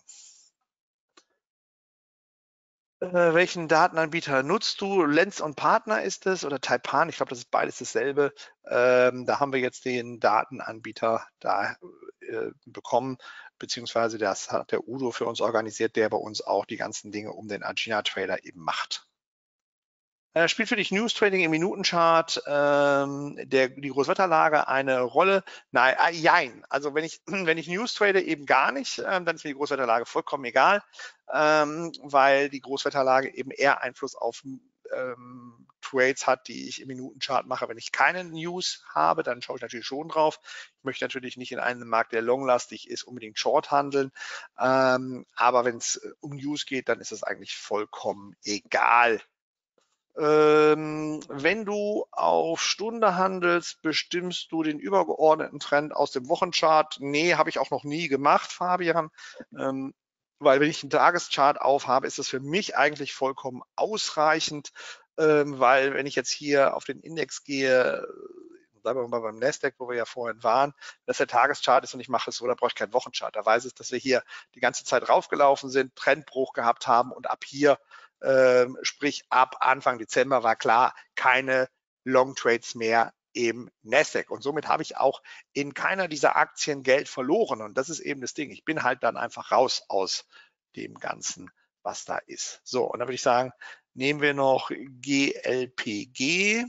Äh, welchen Datenanbieter nutzt du? Lenz und Partner ist es oder Taipan? Ich glaube, das ist beides dasselbe. Ähm, da haben wir jetzt den Datenanbieter da äh, bekommen, beziehungsweise das hat der Udo für uns organisiert, der bei uns auch die ganzen Dinge um den Agina Trader eben macht. Äh, spielt für dich News Trading im Minutenchart ähm, der, die Großwetterlage eine Rolle? Nein, äh, jein. Also wenn ich, wenn ich News trade, eben gar nicht, ähm, dann ist mir die Großwetterlage vollkommen egal, ähm, weil die Großwetterlage eben eher Einfluss auf ähm, Trades hat, die ich im Minutenchart mache. Wenn ich keine News habe, dann schaue ich natürlich schon drauf. Ich möchte natürlich nicht in einem Markt, der longlastig ist, unbedingt Short handeln. Ähm, aber wenn es um News geht, dann ist es eigentlich vollkommen egal. Ähm, wenn du auf Stunde handelst, bestimmst du den übergeordneten Trend aus dem Wochenchart? Nee, habe ich auch noch nie gemacht, Fabian. Ähm, weil wenn ich einen Tageschart aufhabe, ist das für mich eigentlich vollkommen ausreichend, ähm, weil wenn ich jetzt hier auf den Index gehe, bleiben wir mal beim Nasdaq, wo wir ja vorhin waren, dass der Tageschart ist und ich mache es so, da brauche ich keinen Wochenchart. Da weiß ich, dass wir hier die ganze Zeit raufgelaufen sind, Trendbruch gehabt haben und ab hier ähm, sprich ab Anfang Dezember war klar, keine Long Trades mehr im Nasdaq. Und somit habe ich auch in keiner dieser Aktien Geld verloren. Und das ist eben das Ding. Ich bin halt dann einfach raus aus dem Ganzen, was da ist. So, und dann würde ich sagen, nehmen wir noch G L P G.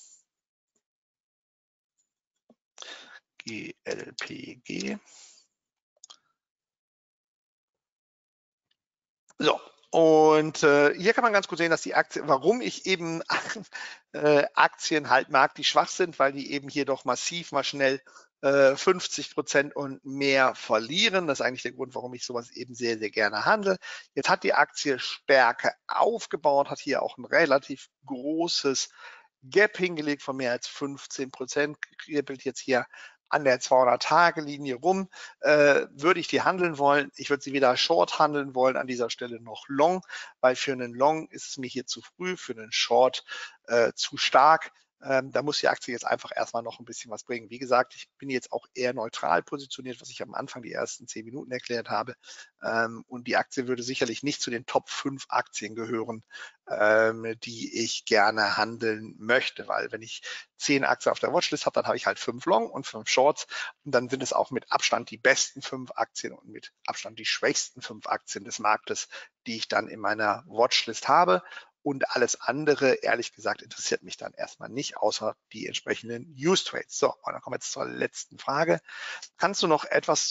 G L P G. So, und äh, hier kann man ganz gut sehen, dass die Aktien, warum ich eben äh, Aktien halt mag, die schwach sind, weil die eben hier doch massiv mal schnell äh, fünfzig Prozent und mehr verlieren. Das ist eigentlich der Grund, warum ich sowas eben sehr, sehr gerne handle. Jetzt hat die Aktie Stärke aufgebaut, hat hier auch ein relativ großes Gap hingelegt von mehr als fünfzehn Prozent, kribbelt jetzt hier an der zweihundert-Tage-Linie rum. Äh, würde ich die handeln wollen? Ich würde sie weder Short handeln wollen, an dieser Stelle noch Long, weil für einen Long ist es mir hier zu früh, für einen Short äh, zu stark. Ähm, da muss die Aktie jetzt einfach erstmal noch ein bisschen was bringen. Wie gesagt, ich bin jetzt auch eher neutral positioniert, was ich am Anfang die ersten zehn Minuten erklärt habe. Ähm, und die Aktie würde sicherlich nicht zu den Top fünf Aktien gehören, ähm, die ich gerne handeln möchte, weil wenn ich zehn Aktien auf der Watchlist habe, dann habe ich halt fünf Long und fünf Shorts und dann sind es auch mit Abstand die besten fünf Aktien und mit Abstand die schwächsten fünf Aktien des Marktes, die ich dann in meiner Watchlist habe. Und alles andere, ehrlich gesagt, interessiert mich dann erstmal nicht, außer die entsprechenden Use Trades. So, und dann kommen wir jetzt zur letzten Frage. Kannst du noch etwas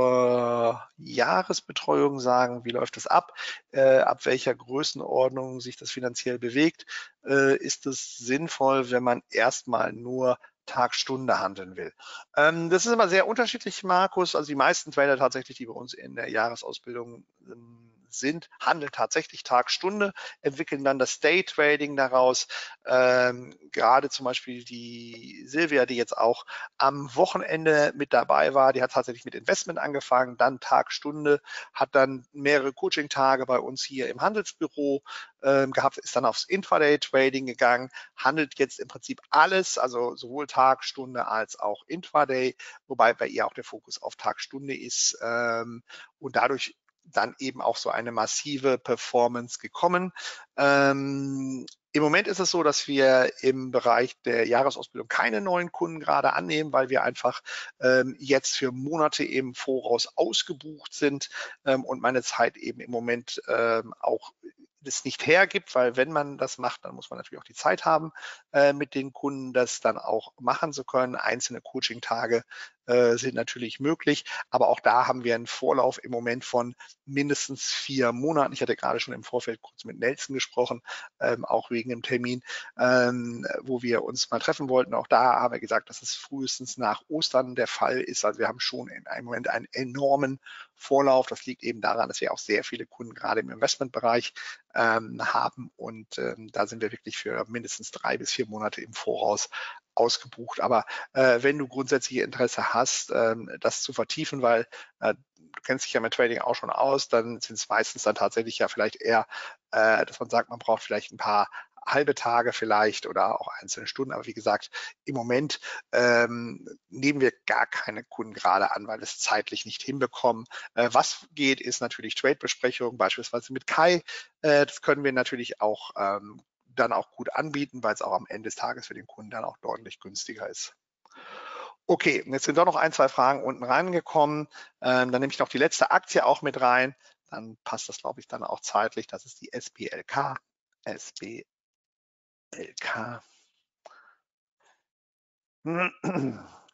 zur Jahresbetreuung sagen? Wie läuft das ab? Äh, ab welcher Größenordnung sich das finanziell bewegt? Äh, ist es sinnvoll, wenn man erstmal nur Tag, Stunde handeln will? Ähm, das ist immer sehr unterschiedlich, Markus. Also die meisten Trader tatsächlich, die bei uns in der Jahresausbildung ähm, sind, handeln tatsächlich Tag, Stunde, entwickeln dann das Day Trading daraus. Ähm, gerade zum Beispiel die Silvia, die jetzt auch am Wochenende mit dabei war, die hat tatsächlich mit Investment angefangen, dann Tag, Stunde, hat dann mehrere Coaching-Tage bei uns hier im Handelsbüro ähm, gehabt, ist dann aufs Intraday-Trading gegangen, handelt jetzt im Prinzip alles, also sowohl Tag, Stunde als auch Intraday, wobei bei ihr auch der Fokus auf Tag, Stunde ist ähm, und dadurch dann eben auch so eine massive Performance gekommen. Ähm, Im Moment ist es so, dass wir im Bereich der Jahresausbildung keine neuen Kunden gerade annehmen, weil wir einfach ähm, jetzt für Monate eben voraus ausgebucht sind ähm, und meine Zeit eben im Moment ähm, auch das nicht hergibt, weil wenn man das macht, dann muss man natürlich auch die Zeit haben, äh, mit den Kunden das dann auch machen zu können. Einzelne Coaching-Tage äh, sind natürlich möglich, aber auch da haben wir einen Vorlauf im Moment von mindestens vier Monaten. Ich hatte gerade schon im Vorfeld kurz mit Nelson gesprochen, ähm, auch wegen dem Termin, ähm, wo wir uns mal treffen wollten. Auch da haben wir gesagt, dass es frühestens nach Ostern der Fall ist. Also wir haben schon in einem Moment einen enormen Vorlauf. Das liegt eben daran, dass wir auch sehr viele Kunden gerade im Investmentbereich ähm, haben und ähm, da sind wir wirklich für mindestens drei bis vier Monate im Voraus ausgebucht. Aber äh, wenn du grundsätzlich Interesse hast, ähm, das zu vertiefen, weil äh, du kennst dich ja mit Trading auch schon aus, dann sind es meistens dann tatsächlich ja vielleicht eher, äh, dass man sagt, man braucht vielleicht ein paar halbe Tage vielleicht oder auch einzelne Stunden. Aber wie gesagt, im Moment ähm, nehmen wir gar keine Kunden gerade an, weil wir es zeitlich nicht hinbekommen. Äh, was geht, ist natürlich Trade-Besprechungen, beispielsweise mit Kai. Äh, das können wir natürlich auch ähm, dann auch gut anbieten, weil es auch am Ende des Tages für den Kunden dann auch deutlich günstiger ist. Okay, jetzt sind doch noch ein, zwei Fragen unten reingekommen. Ähm, dann nehme ich noch die letzte Aktie auch mit rein. Dann passt das, glaube ich, dann auch zeitlich. Das ist die S B L K. S B L K.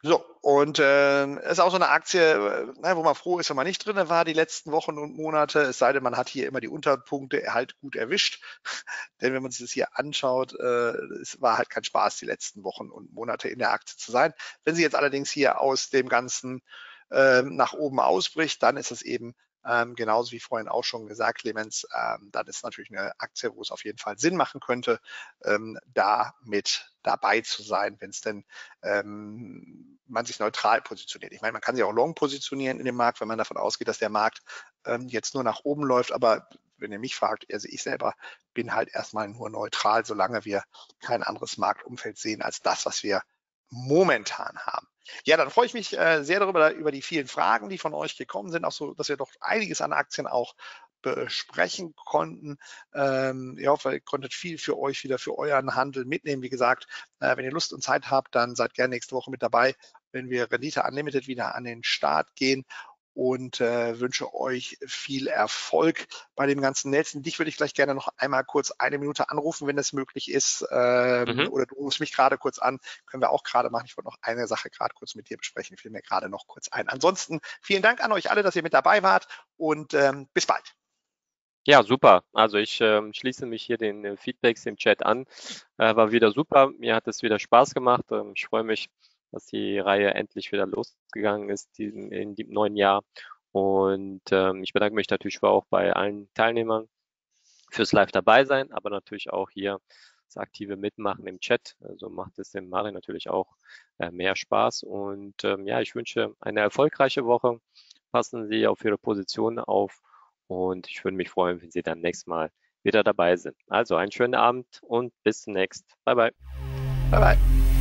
So, und äh, ist auch so eine Aktie, äh, wo man froh ist, wenn man nicht drin war die letzten Wochen und Monate, es sei denn, man hat hier immer die Unterpunkte halt gut erwischt. Denn wenn man sich das hier anschaut, äh, es war halt kein Spaß, die letzten Wochen und Monate in der Aktie zu sein. Wenn sie jetzt allerdings hier aus dem Ganzen äh, nach oben ausbricht, dann ist es eben ähm, genauso wie vorhin auch schon gesagt, Clemens, ähm, dann ist natürlich eine Aktie, wo es auf jeden Fall Sinn machen könnte, ähm, da mit dabei zu sein, wenn es denn ähm, man sich neutral positioniert. Ich meine, man kann sich auch long positionieren in dem Markt, wenn man davon ausgeht, dass der Markt ähm, jetzt nur nach oben läuft. Aber wenn ihr mich fragt, also ich selber bin halt erstmal nur neutral, solange wir kein anderes Marktumfeld sehen als das, was wir momentan haben. Ja, dann freue ich mich äh, sehr darüber, über die vielen Fragen, die von euch gekommen sind, auch so, dass wir doch einiges an Aktien auch besprechen konnten. Ähm, ich hoffe, ihr konntet viel für euch wieder für euren Handel mitnehmen. Wie gesagt, äh, wenn ihr Lust und Zeit habt, dann seid gerne nächste Woche mit dabei, wenn wir Rendite Unlimited wieder an den Start gehen, und äh, wünsche euch viel Erfolg bei dem ganzen. Nelson, dich würde ich gleich gerne noch einmal kurz eine Minute anrufen, wenn es möglich ist. Ähm, Mhm. oder du rufst mich gerade kurz an, können wir auch gerade machen. Ich wollte noch eine Sache gerade kurz mit dir besprechen, fiel mir gerade noch kurz ein. Ansonsten vielen Dank an euch alle, dass ihr mit dabei wart, und ähm, bis bald. Ja, super. Also ich ähm, schließe mich hier den äh, Feedbacks im Chat an. Äh, war wieder super. Mir hat es wieder Spaß gemacht. Ähm, ich freue mich, dass die Reihe endlich wieder losgegangen ist diesen, in dem neuen Jahr. Und ähm, ich bedanke mich natürlich auch bei allen Teilnehmern fürs Live dabei sein, aber natürlich auch hier das aktive Mitmachen im Chat. Also macht es dem Mari natürlich auch äh, mehr Spaß. Und ähm, ja, ich wünsche eine erfolgreiche Woche. Passen Sie auf Ihre Position auf, und ich würde mich freuen, wenn Sie dann nächstes Mal wieder dabei sind. Also einen schönen Abend und bis zunächst. Bye bye. Bye bye.